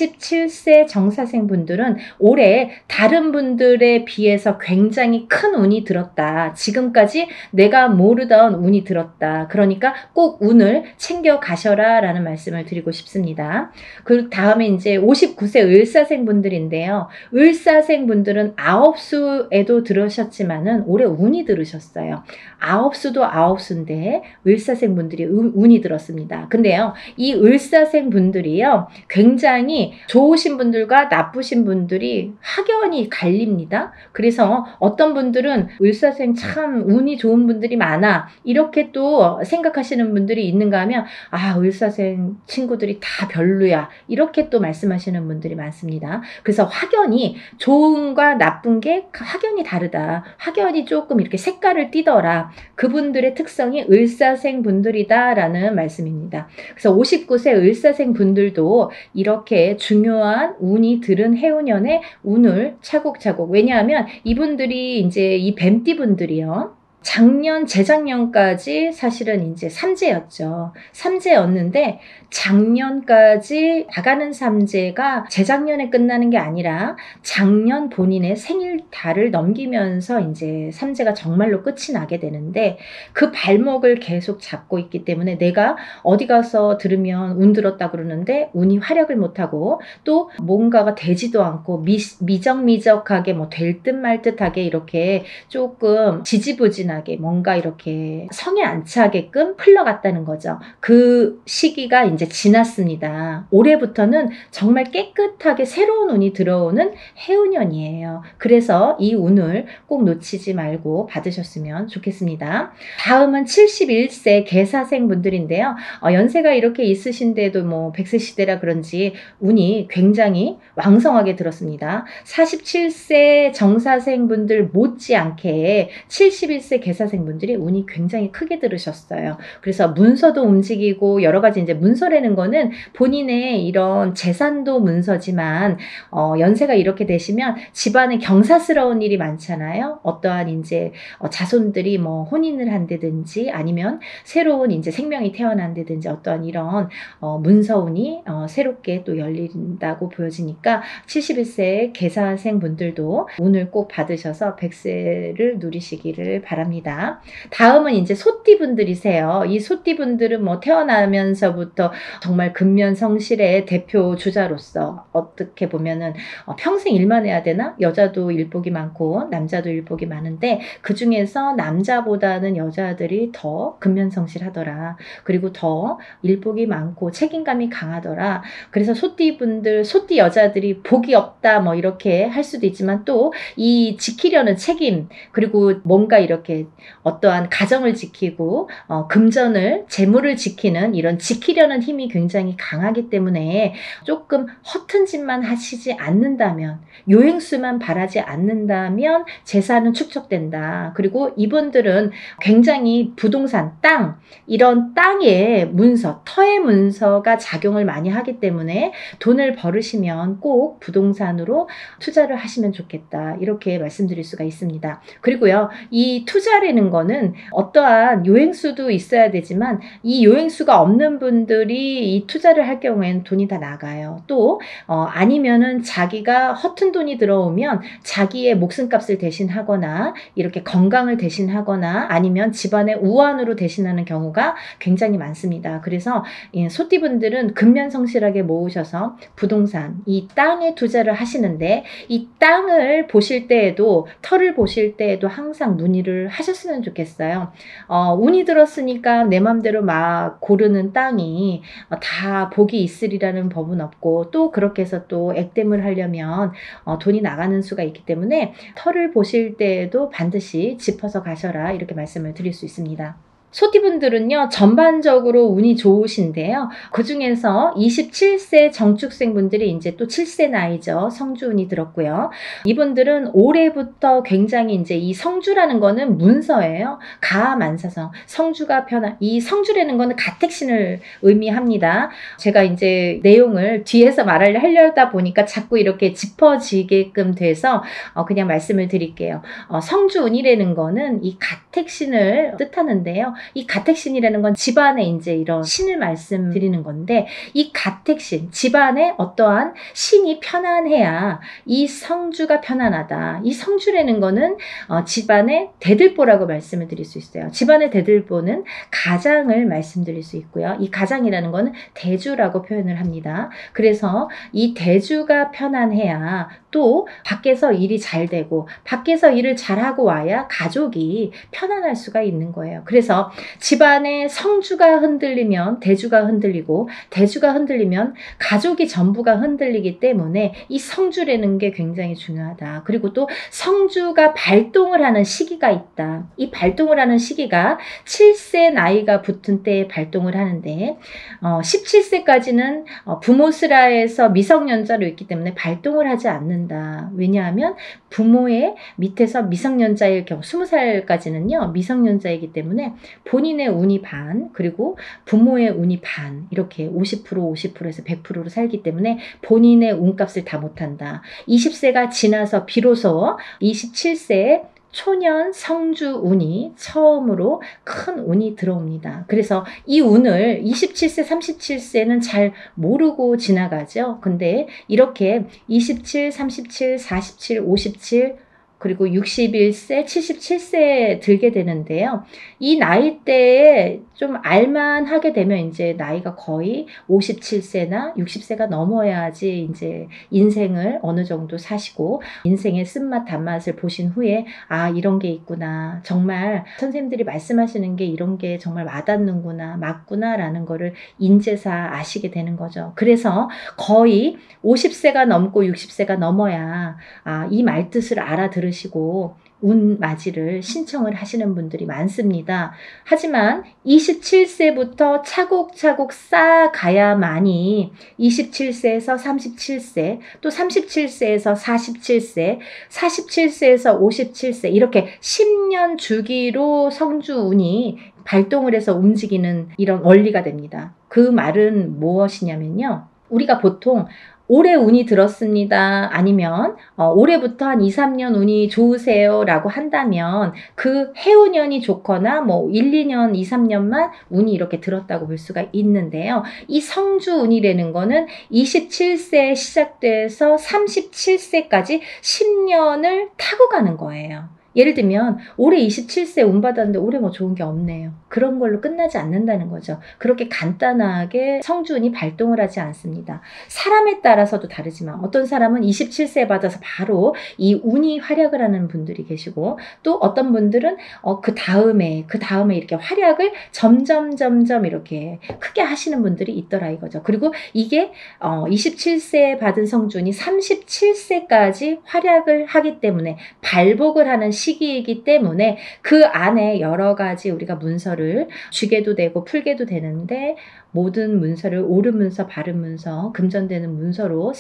47세 정사생 분들은 올해 다른 분들에 비해서 굉장히 큰 운이 들었다. 지금까지 내가 모르던 운이 들었다. 그러니까 꼭 운을 챙겨 가셔라 라는 말씀을 드리고 싶습니다. 그 다음에 이제 59세 을사생 분들인데요. 을사생 분들은 아홉수에도 들으셨지만은 올해 운이 들으셨어요. 아홉수도 아홉수인데 을사생 분들이 운이 들었습니다. 근데요, 이 을사생 분들이요, 굉장히 좋으신 분들과 나쁘신 분들이 확연히 갈립니다. 그래서 어떤 분들은 을사생 참 운이 좋은 분들이 많아 이렇게 또 생각하시는 분들이 있는가 하면, 을사생 친구들이 다 별로야 이렇게 또 말씀하시는 분들이 많습니다. 그래서 확연히 좋은과 나쁜 게 확연히 다르다. 확연히 조금 이렇게 색깔을 띠더라. 그분들의 특성이 을사생 분들이다 라는 말씀입니다. 그래서 59세 을사생 분들도 이렇게 중요한 운이 들은 해운년에 운을 차곡차곡, 왜냐하면 이분들이 이제 이 뱀띠 분들이요, 작년, 재작년까지 사실은 이제 삼재였죠. 삼재였는데 작년까지 나가는 삼재가 재작년에 끝나는 게 아니라 작년 본인의 생일달을 넘기면서 이제 삼재가 정말로 끝이 나게 되는데, 그 발목을 계속 잡고 있기 때문에 내가 어디 가서 들으면 운 들었다 그러는데 운이 활약을 못하고 또 뭔가가 되지도 않고 미적미적하게 뭐 될 듯 말 듯하게 이렇게 조금 지지부진하게 뭔가 이렇게 성에 안 차게끔 흘러갔다는 거죠. 그 시기가 이제 지났습니다. 올해부터는 정말 깨끗하게 새로운 운이 들어오는 해운년이에요. 그래서 이 운을 꼭 놓치지 말고 받으셨으면 좋겠습니다. 다음은 71세 개사생 분들인데요. 연세가 이렇게 있으신데도 뭐 100세 시대라 그런지 운이 굉장히 왕성하게 들었습니다. 47세 정사생 분들 못지않게 71세 21세 개사생분들이 운이 굉장히 크게 들으셨어요. 그래서 문서도 움직이고 여러 가지 이제 문서라는 거는 본인의 이런 재산도 문서지만 연세가 이렇게 되시면 집안에 경사스러운 일이 많잖아요. 어떠한 이제 자손들이 뭐 혼인을 한다든지 아니면 새로운 이제 생명이 태어난다든지 어떠한 이런 문서운이 새롭게 또 열린다고 보여지니까 71세 개사생 분들도 운을 꼭 받으셔서 100세를 누리시기를 바랍니다. 다음은 이제 소띠 분들이세요. 이 소띠 분들은 뭐 태어나면서부터 정말 근면성실의 대표 주자로서 어떻게 보면은 평생 일만 해야 되나? 여자도 일복이 많고 남자도 일복이 많은데 그 중에서 남자보다는 여자들이 더 근면성실하더라. 그리고 더 일복이 많고 책임감이 강하더라. 그래서 소띠 분들, 소띠 여자들이 복이 없다 뭐 이렇게 할 수도 있지만 또 이 지키려는 책임 그리고 뭔가 이렇게 어떠한 가정을 지키고 금전을 재물을 지키는 이런 지키려는 힘이 굉장히 강하기 때문에 조금 허튼 짓만 하시지 않는다면 요행수만 바라지 않는다면 재산은 축적된다. 그리고 이분들은 굉장히 부동산, 땅 이런 땅의 문서, 터의 문서가 작용을 많이 하기 때문에 돈을 벌으시면 꼭 부동산으로 투자를 하시면 좋겠다. 이렇게 말씀드릴 수가 있습니다. 그리고요, 이 투자라는 거는 어떠한 요행수도 있어야 되지만 이 요행수가 없는 분들이 이 투자를 할 경우에는 돈이 다 나가요. 또 아니면은 자기가 허튼 돈이 들어오면 자기의 목숨값을 대신하거나 이렇게 건강을 대신하거나 아니면 집안의 우환으로 대신하는 경우가 굉장히 많습니다. 그래서 소띠분들은 근면성실하게 모으셔서 부동산, 이 땅에 투자를 하시는데 이 땅을 보실 때에도 터를 보실 때에도 항상 문의를 하셨으면 좋겠어요. 운이 들었으니까 내 맘대로 막 고르는 땅이 다 복이 있으리라는 법은 없고 또 그렇게 해서 또 액땜을 하려면 돈이 나가는 수가 있기 때문에 터를 보실 때에도 반드시 짚어서 가셔라 이렇게 말씀을 드릴 수 있습니다. 소띠분들은요 전반적으로 운이 좋으신데요. 그 중에서 27세 정축생분들이 이제 또 7세 나이죠. 성주운이 들었고요. 이분들은 올해부터 굉장히 이제 이 성주라는 거는 문서예요. 가만사성. 성주가 편한 이 성주라는 거는 가택신을 의미합니다. 제가 이제 내용을 뒤에서 말을 하려다 보니까 자꾸 이렇게 짚어지게끔 돼서 그냥 말씀을 드릴게요. 성주운이라는 거는 이 가택신을 뜻하는데요. 이 가택신이라는 건 집안에 이제 이런 신을 말씀드리는 건데 이 가택신, 집안에 어떠한 신이 편안해야 이 성주가 편안하다. 이 성주라는 거는 집안의 대들보라고 말씀을 드릴 수 있어요. 집안의 대들보는 가장을 말씀드릴 수 있고요. 이 가장이라는 거는 대주라고 표현을 합니다. 그래서 이 대주가 편안해야 또 밖에서 일이 잘 되고 밖에서 일을 잘하고 와야 가족이 편안할 수가 있는 거예요. 그래서 집안의 성주가 흔들리면 대주가 흔들리고 대주가 흔들리면 가족이 전부가 흔들리기 때문에 이 성주라는 게 굉장히 중요하다. 그리고 또 성주가 발동을 하는 시기가 있다. 이 발동을 하는 시기가 7세 나이가 붙은 때에 발동을 하는데 17세까지는 부모스라에서 미성년자로 있기 때문에 발동을 하지 않는다. 왜냐하면 부모의 밑에서 미성년자일 경우 20살까지는요 미성년자이기 때문에 본인의 운이 반 그리고 부모의 운이 반 이렇게 50% 50%에서 100%로 살기 때문에 본인의 운값을 다 못한다. 20세가 지나서 비로소 27세에 초년 성주 운이 처음으로 큰 운이 들어옵니다. 그래서 이 운을 27세, 37세는 잘 모르고 지나가죠. 근데 이렇게 27, 37, 47, 57 그리고 61세, 77세에 들게 되는데요. 이 나이대에 좀 알만하게 되면 이제 나이가 거의 57세나 60세가 넘어야지 이제 인생을 어느 정도 사시고 인생의 쓴맛 단맛을 보신 후에 아 이런 게 있구나. 정말 선생님들이 말씀하시는 게 이런 게 정말 와닿는구나. 맞구나 라는 거를 인제사 아시게 되는 거죠. 그래서 거의 50세가 넘고 60세가 넘어야 이 말뜻을 알아들으시고 운 맞이를 신청을 하시는 분들이 많습니다. 하지만 27세부터 차곡차곡 쌓아가야만이 27세에서 37세, 또 37세에서 47세, 47세에서 57세 이렇게 10년 주기로 성주운이 발동을 해서 움직이는 이런 원리가 됩니다. 그 말은 무엇이냐면요. 우리가 보통 올해 운이 들었습니다. 아니면 올해부터 한 2, 3년 운이 좋으세요 라고 한다면 그 해운년이 좋거나 뭐 1, 2년, 2, 3년만 운이 이렇게 들었다고 볼 수가 있는데요. 이 성주운이라는 거는 27세에 시작돼서 37세까지 10년을 타고 가는 거예요. 예를 들면 올해 27세 운 받았는데 올해 뭐 좋은 게 없네요. 그런 걸로 끝나지 않는다는 거죠. 그렇게 간단하게 성주운이 발동을 하지 않습니다. 사람에 따라서도 다르지만 어떤 사람은 27세 받아서 바로 이 운이 활약을 하는 분들이 계시고 또 어떤 분들은 그 다음에 이렇게 활약을 점점 이렇게 크게 하시는 분들이 있더라 이거죠. 그리고 이게 27세에 받은 성주운이 37세까지 활약을 하기 때문에 발복을 하는 시기이기 때문에 그 안에 여러 가지 우리가 문서를 쥐게도 되고 풀게도 되는데 모든 문서를 옳은 문서, 바른 문서, 금전되는 문서로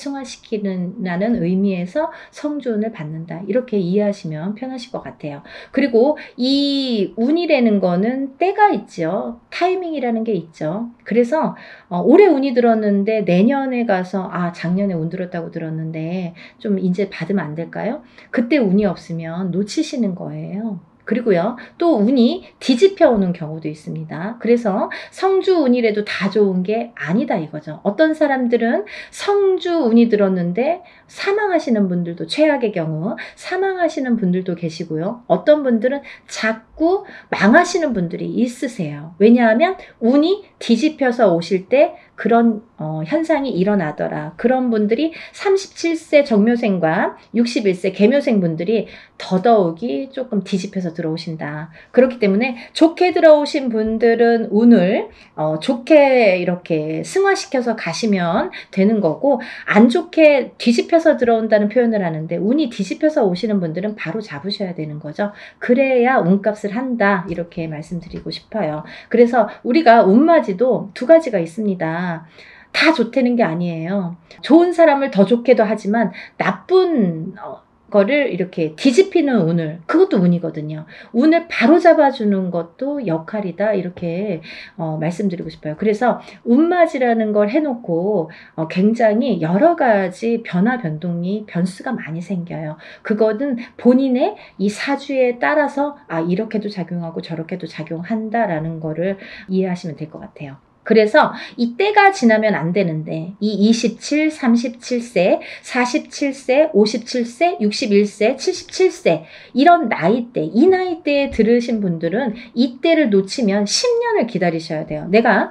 승화시키는 의미에서 성주운을 받는다. 이렇게 이해하시면 편하실 것 같아요. 그리고 이 운이라는 거는 때가 있죠. 타이밍이라는 게 있죠. 그래서 올해 운이 들었는데 내년에 가서 작년에 운 들었다고 들었는데 좀 이제 받으면 안 될까요? 그때 운이 없으면 놓치시는 거예요. 그리고요, 또 운이 뒤집혀 오는 경우도 있습니다. 그래서 성주운이라도 다 좋은 게 아니다 이거죠. 어떤 사람들은 성주운이 들었는데 사망하시는 분들도 최악의 경우 사망하시는 분들도 계시고요. 어떤 분들은 자꾸 망하시는 분들이 있으세요. 왜냐하면 운이 뒤집혀서 오실 때 그런 현상이 일어나더라. 그런 분들이 37세 정묘생과 61세 계묘생 분들이 더더욱이 조금 뒤집혀서 들어오신다. 그렇기 때문에 좋게 들어오신 분들은 운을 좋게 이렇게 승화시켜서 가시면 되는 거고 안 좋게 뒤집혀서 들어온다는 표현을 하는데 운이 뒤집혀서 오시는 분들은 바로 잡으셔야 되는 거죠. 그래야 운값을 한다. 이렇게 말씀드리고 싶어요. 그래서 우리가 운맞이도 두 가지가 있습니다. 다 좋다는 게 아니에요. 좋은 사람을 더 좋게도 하지만 나쁜 거를 이렇게 뒤집히는 운을, 그것도 운이거든요. 운을 바로 잡아주는 것도 역할이다. 이렇게 말씀드리고 싶어요. 그래서 운맞이라는 걸 해놓고 굉장히 여러 가지 변수가 많이 생겨요. 그거는 본인의 이 사주에 따라서 이렇게도 작용하고 저렇게도 작용한다라는 거를 이해하시면 될 것 같아요. 그래서 이 때가 지나면 안 되는데 이 27, 37세, 47세, 57세, 61세, 77세 이런 나이대, 이 나이대에 들으신 분들은 이 때를 놓치면 10년을 기다리셔야 돼요. 내가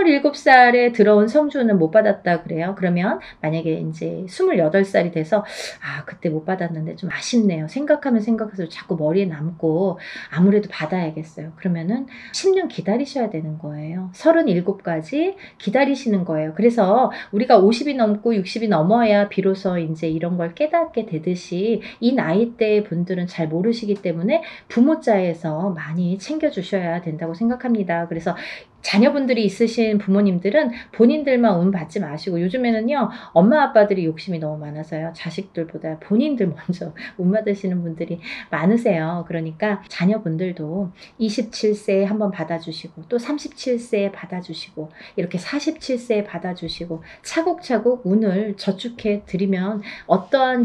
27살에 들어온 성주운을 못 받았다 그래요. 그러면 만약에 이제 28살이 돼서 그때 못 받았는데 좀 아쉽네요. 생각하면 생각해서 자꾸 머리에 남고 아무래도 받아야겠어요. 그러면은 10년 기다리셔야 되는 거예요. 37까지 기다리시는 거예요. 그래서 우리가 50이 넘고 60이 넘어야 비로소 이제 이런 걸 깨닫게 되듯이 이 나이대 분들은 잘 모르시기 때문에 부모자에서 많이 챙겨주셔야 된다고 생각합니다. 그래서 자녀분들이 있으신 부모님들은 본인들만 운 받지 마시고 요즘에는요 엄마 아빠들이 욕심이 너무 많아서요 자식들보다 본인들 먼저 운 받으시는 분들이 많으세요. 그러니까 자녀분들도 27세에 한번 받아주시고 또 37세에 받아주시고 이렇게 47세에 받아주시고 차곡차곡 운을 저축해 드리면 어떠한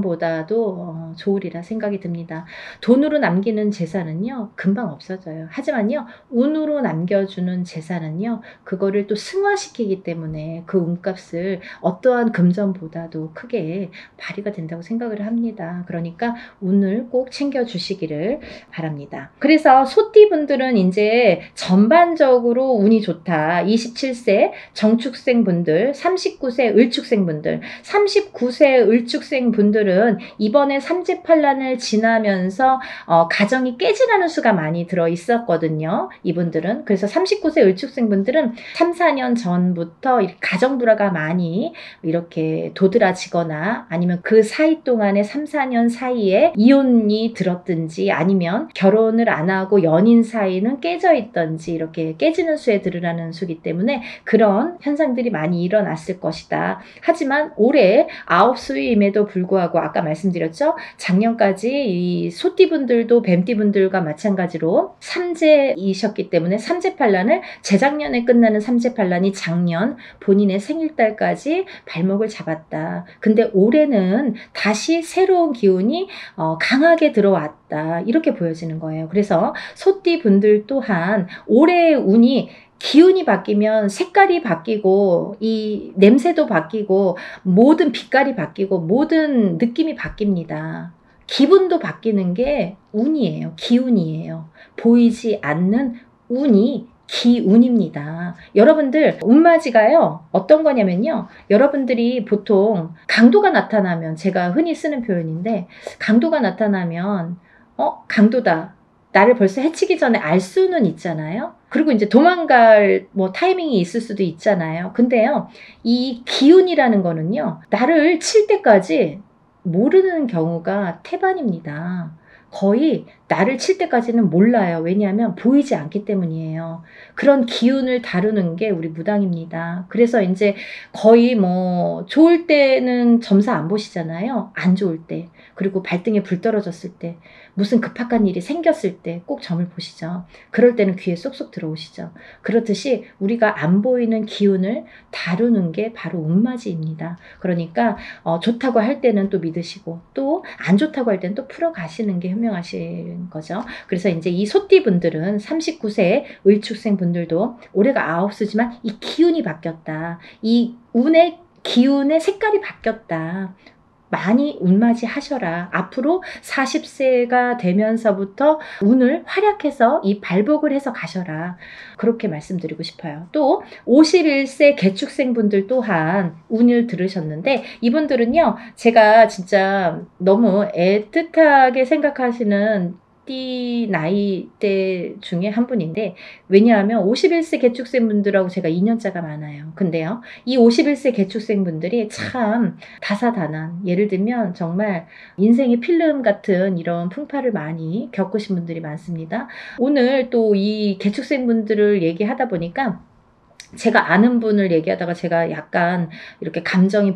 재산보다도 좋으리라 생각이 듭니다. 돈으로 남기는 재산은요 금방 없어져요. 하지만요 운으로 남겨주는 재산은요 그거를 또 승화시키기 때문에 그 운값을 어떠한 금전보다도 크게 발휘가 된다고 생각을 합니다. 그러니까 운을 꼭 챙겨주시기를 바랍니다. 그래서 소띠분들은 이제 전반적으로 운이 좋다. 27세 정축생 분들, 39세 을축생 분들, 39세 을축생 분들은 이번에 삼재팔란을 지나면서 가정이 깨지라는 수가 많이 들어 있었거든요. 이분들은. 그래서 39세 35세 을축생분들은 3, 4년 전부터 가정불화가 많이 이렇게 도드라지거나 아니면 그 사이 동안에 3, 4년 사이에 이혼이 들었든지 아니면 결혼을 안 하고 연인 사이는 깨져 있던지 이렇게 깨지는 수에 들으라는 수기 때문에 그런 현상들이 많이 일어났을 것이다. 하지만 올해 아홉수임에도 불구하고 아까 말씀드렸죠. 작년까지 이 소띠분들도 뱀띠분들과 마찬가지로 삼재이셨기 때문에 삼재팔란을 재작년에 끝나는 삼재팔란이 작년 본인의 생일달까지 발목을 잡았다. 근데 올해는 다시 새로운 기운이 강하게 들어왔다. 이렇게 보여지는 거예요. 그래서 소띠분들 또한 올해의 운이 기운이 바뀌면 색깔이 바뀌고 이 냄새도 바뀌고 모든 빛깔이 바뀌고 모든 느낌이 바뀝니다. 기분도 바뀌는 게 운이에요. 기운이에요. 보이지 않는 운이 기운입니다. 여러분들 운맞이가요 어떤 거냐면요, 여러분들이 보통 강도가 나타나면, 제가 흔히 쓰는 표현인데, 강도가 나타나면 강도다, 나를 벌써 해치기 전에 알 수는 있잖아요. 그리고 이제 도망갈 타이밍이 있을 수도 있잖아요. 근데요, 이 기운이라는 거는요, 나를 칠 때까지 모르는 경우가 태반입니다. 거의 나를 칠 때까지는 몰라요. 왜냐하면 보이지 않기 때문이에요. 그런 기운을 다루는 게 우리 무당입니다. 그래서 이제 거의 좋을 때는 점사 안 보시잖아요. 안 좋을 때. 그리고 발등에 불 떨어졌을 때, 무슨 급박한 일이 생겼을 때 꼭 점을 보시죠. 그럴 때는 귀에 쏙쏙 들어오시죠. 그렇듯이 우리가 안 보이는 기운을 다루는 게 바로 운맞이입니다. 그러니까 좋다고 할 때는 또 믿으시고 또 안 좋다고 할 때는 또 풀어가시는 게 현명하신 거죠. 그래서 이제 이 소띠분들은 39세 을축생 분들도 올해가 아홉수지만 이 기운이 바뀌었다. 이 운의 기운의 색깔이 바뀌었다. 많이 운맞이 하셔라. 앞으로 40세가 되면서부터 운을 활약해서 이 발복을 해서 가셔라. 그렇게 말씀드리고 싶어요. 또 51세 개축생 분들 또한 운을 들으셨는데, 이분들은요, 제가 진짜 너무 애틋하게 생각하시는 띠 나이대 중에 한 분인데, 왜냐하면 51세 개축생 분들하고 제가 2년차가 많아요. 근데요, 이 51세 개축생 분들이 참 다사다난, 예를 들면 정말 인생의 필름 같은 이런 풍파를 많이 겪으신 분들이 많습니다. 오늘 또 이 개축생 분들을 얘기하다 보니까 제가 아는 분을 얘기하다가 제가 약간 이렇게 감정이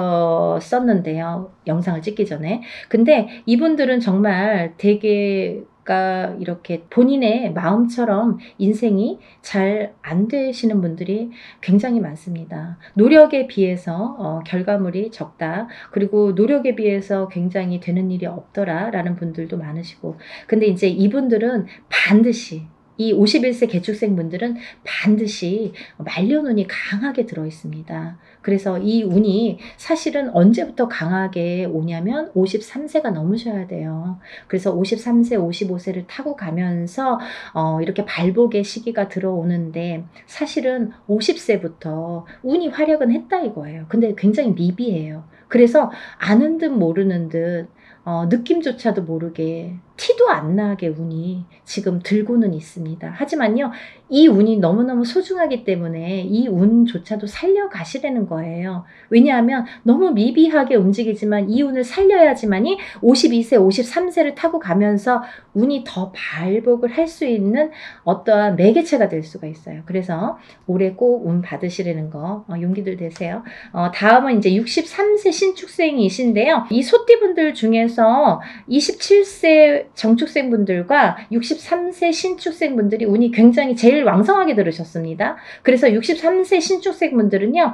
복받쳤었는데요, 영상을 찍기 전에. 근데 이분들은 정말 되게 이렇게 본인의 마음처럼 인생이 잘 안 되시는 분들이 굉장히 많습니다. 노력에 비해서 결과물이 적다. 그리고 노력에 비해서 굉장히 되는 일이 없더라 라는 분들도 많으시고. 근데 이제 이분들은 반드시, 이 51세 개축생 분들은 반드시 말년운이 강하게 들어 있습니다. 그래서 이 운이 사실은 언제부터 강하게 오냐면 53세가 넘으셔야 돼요. 그래서 53세, 55세를 타고 가면서 이렇게 발복의 시기가 들어오는데, 사실은 50세부터 운이 활약은 했다 이거예요. 근데 굉장히 미비해요. 그래서 아는 듯 모르는 듯 느낌조차도 모르게, 티도 안 나게 운이 지금 들고는 있습니다. 하지만요, 이 운이 너무너무 소중하기 때문에 이 운조차도 살려가시라는 거예요. 왜냐하면 너무 미비하게 움직이지만 이 운을 살려야지만이 52세, 53세를 타고 가면서 운이 더 발복을 할 수 있는 어떠한 매개체가 될 수가 있어요. 그래서 올해 꼭 운 받으시라는 거 용기들 되세요. 다음은 이제 63세 신축생이신데요. 이 소띠분들 중에서 27세 정축생분들과 63세 신축생분들이 운이 굉장히 제일 왕성하게 들으셨습니다. 그래서 63세 신축생분들은요,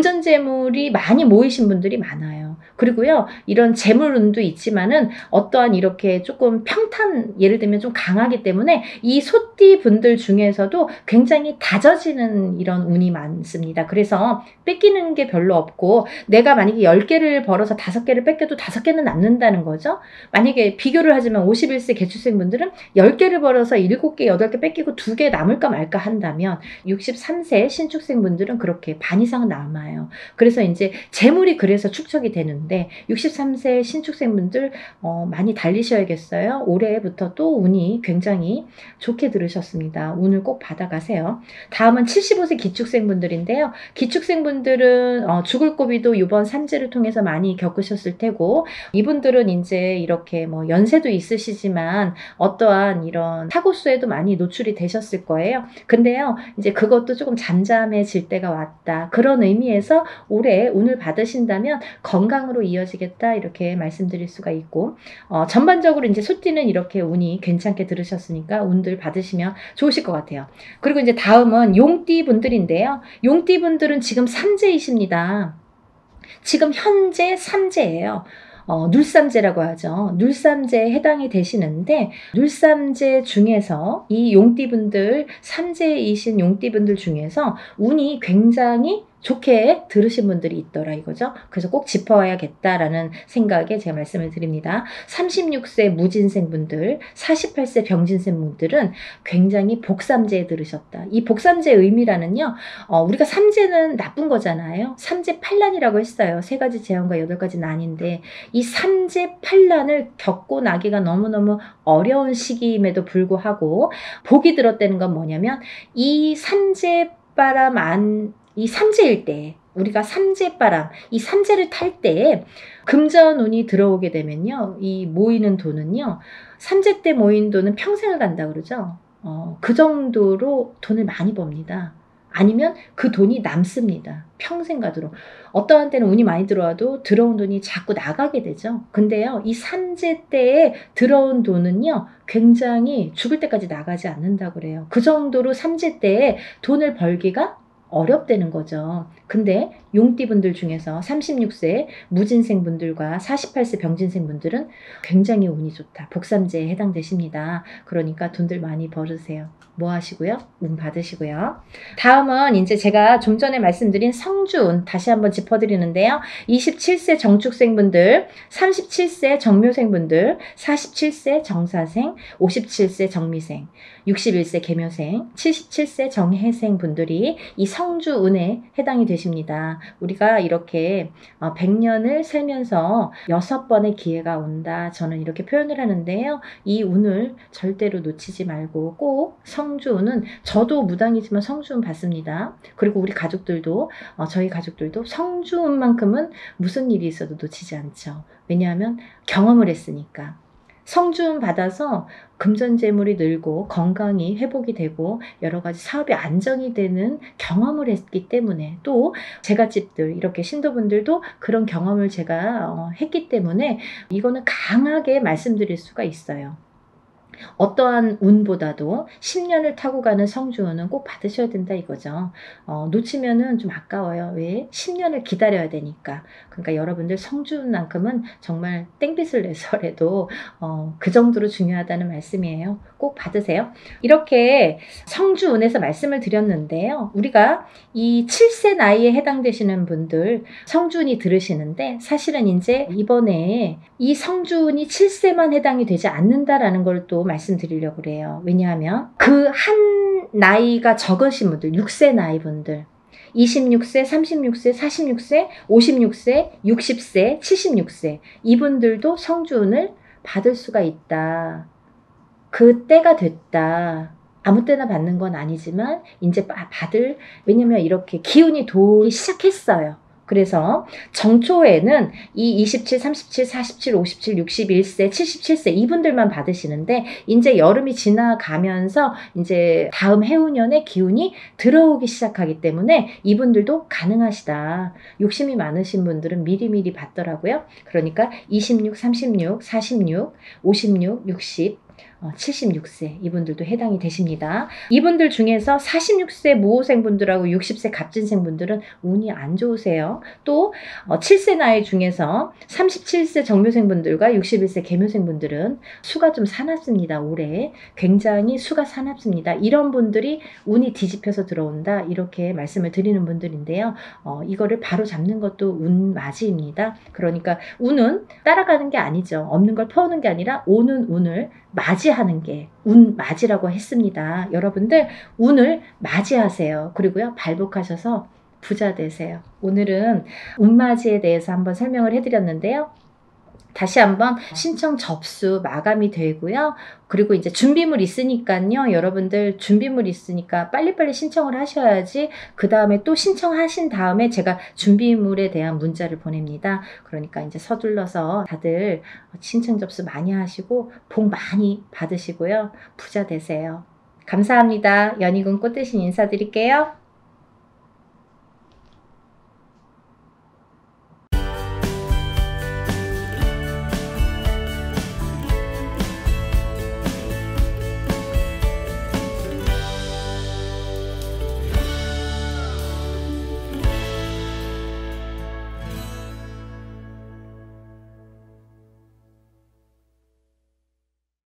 금전재물이 많이 모이신 분들이 많아요. 그리고요, 이런 재물운도 있지만은 어떠한 이렇게 조금 평탄, 예를 들면 좀 강하기 때문에 이 소띠 분들 중에서도 굉장히 다져지는 이런 운이 많습니다. 그래서 뺏기는 게 별로 없고, 내가 만약에 10개를 벌어서 5개를 뺏겨도 5개는 남는다는 거죠. 만약에 비교를 하지만 51세 개축생 분들은 10개를 벌어서 7개, 8개 뺏기고 2개 남을까 말까 한다면 63세 신축생 분들은 그렇게 반 이상은 남아요. 그래서 이제 재물이 그래서 축적이 되는 보이는데 63세 신축생분들 많이 달리셔야겠어요. 올해부터 또 운이 굉장히 좋게 들으셨습니다. 운을 꼭 받아가세요. 다음은 75세 기축생분들인데요. 기축생분들은 죽을 고비도 이번 삼재를 통해서 많이 겪으셨을 테고, 이분들은 이제 이렇게 뭐 연세도 있으시지만 어떠한 이런 사고수에도 많이 노출이 되셨을 거예요. 근데요, 이제 그것도 조금 잠잠해질 때가 왔다. 그런 의미에서 올해 운을 받으신다면 건강으로 이어지겠다, 이렇게 말씀드릴 수가 있고, 전반적으로 이제 소띠는 이렇게 운이 괜찮게 들으셨으니까 운들 받으시면 좋으실 것 같아요. 그리고 이제 다음은 용띠 분들인데요. 용띠 분들은 지금 삼재이십니다. 지금 현재 삼재예요. 눌삼재라고 하죠. 눌삼재에 해당이 되시는데, 눌삼재 중에서 이 용띠분들, 삼재이신 용띠분들 중에서 운이 굉장히 좋게 들으신 분들이 있더라 이거죠. 그래서 꼭 짚어야겠다라는 생각에 제가 말씀을 드립니다. 36세 무진생분들, 48세 병진생분들은 굉장히 복삼재에 들으셨다. 이 복삼재의 의미라는요, 우리가 삼재는 나쁜 거잖아요. 삼재 팔란이라고 했어요. 3가지 재앙과 8가지 난인데, 이 삼재 팔란을 겪고 나기가 너무너무 어려운 시기임에도 불구하고 복이 들었다는 건 뭐냐면, 이 삼재바람 이 삼재일 때, 우리가 삼재바람, 이 삼재를 탈 때 금전운이 들어오게 되면요, 이 모이는 돈은요, 삼재 때 모인 돈은 평생을 간다 그러죠. 그 정도로 돈을 많이 법니다. 아니면 그 돈이 남습니다. 평생 가도록. 어떠한 때는 운이 많이 들어와도 들어온 돈이 자꾸 나가게 되죠. 근데요, 이 삼재 때에 들어온 돈은요, 굉장히 죽을 때까지 나가지 않는다고 그래요. 그 정도로 삼재 때에 돈을 벌기가 어렵다는 거죠. 근데 용띠분들 중에서 36세 무진생분들과 48세 병진생분들은 굉장히 운이 좋다. 복삼재에 해당되십니다. 그러니까 돈들 많이 벌으세요. 뭐 하시고요? 운 받으시고요. 다음은 이제 제가 좀 전에 말씀드린 성주운 다시 한번 짚어드리는데요. 27세 정축생분들, 37세 정묘생분들, 47세 정사생, 57세 정미생, 61세 계묘생, 77세 정해생 분들이 이 성주운에 해당이 되십니다. 우리가 이렇게 100년을 살면서 6번의 기회가 온다. 저는 이렇게 표현을 하는데요. 이 운을 절대로 놓치지 말고 꼭 성주운은, 저도 무당이지만 성주운 받습니다. 그리고 우리 가족들도, 저희 가족들도 성주운만큼은 무슨 일이 있어도 놓치지 않죠. 왜냐하면 경험을 했으니까. 성주운 받아서 금전재물이 늘고 건강이 회복이 되고 여러 가지 사업이 안정이 되는 경험을 했기 때문에, 또 제갓집들, 이렇게 신도분들도 그런 경험을 제가 했기 때문에 이거는 강하게 말씀드릴 수가 있어요. 어떠한 운보다도 10년을 타고 가는 성주운은 꼭 받으셔야 된다 이거죠. 놓치면은 좀 아까워요. 왜? 10년을 기다려야 되니까. 그러니까 여러분들 성주운만큼은 정말 땡빛을 내서라도 그 정도로 중요하다는 말씀이에요. 꼭 받으세요. 이렇게 성주운에서 말씀을 드렸는데요. 우리가 이 7세 나이에 해당되시는 분들 성주운이 들으시는데, 사실은 이제 이번에 이 성주운이 7세만 해당이 되지 않는다라는 걸 또 말씀드리려고 그래요. 왜냐하면 그 한 나이가 적으신 분들, 6세 나이 분들, 26세, 36세, 46세, 56세, 60세, 76세, 이분들도 성주운을 받을 수가 있다. 그 때가 됐다. 아무 때나 받는 건 아니지만 이제 받을, 왜냐면 이렇게 기운이 돌기 시작했어요. 그래서 정초에는 이 27, 37, 47, 57, 61세, 77세 이분들만 받으시는데, 이제 여름이 지나가면서 이제 다음 해운년에 기운이 들어오기 시작하기 때문에 이분들도 가능하시다. 욕심이 많으신 분들은 미리미리 받더라고요. 그러니까 26, 36, 46, 56, 60, 76세 이분들도 해당이 되십니다. 이분들 중에서 46세 무호생분들하고 60세 갑진생분들은 운이 안 좋으세요. 또 7세 나이 중에서 37세 정묘생분들과 61세 계묘생분들은 수가 좀 사납습니다. 올해 굉장히 수가 사납습니다. 이런 분들이 운이 뒤집혀서 들어온다, 이렇게 말씀을 드리는 분들인데요. 이거를 바로 잡는 것도 운맞이입니다. 그러니까 운은 따라가는 게 아니죠. 없는 걸 퍼오는 게 아니라 오는 운을 맞이하는 게 운맞이라고 했습니다. 여러분들 운을 맞이하세요. 그리고요, 발복하셔서 부자 되세요. 오늘은 운맞이에 대해서 한번 설명을 해드렸는데요. 다시 한번 신청 접수 마감이 되고요. 그리고 이제 준비물 있으니까요. 여러분들 준비물 있으니까 빨리빨리 신청을 하셔야지 그 다음에 또 신청하신 다음에 제가 준비물에 대한 문자를 보냅니다. 그러니까 이제 서둘러서 다들 신청 접수 많이 하시고 복 많이 받으시고요. 부자 되세요. 감사합니다. 연희군 꽃대신 인사드릴게요.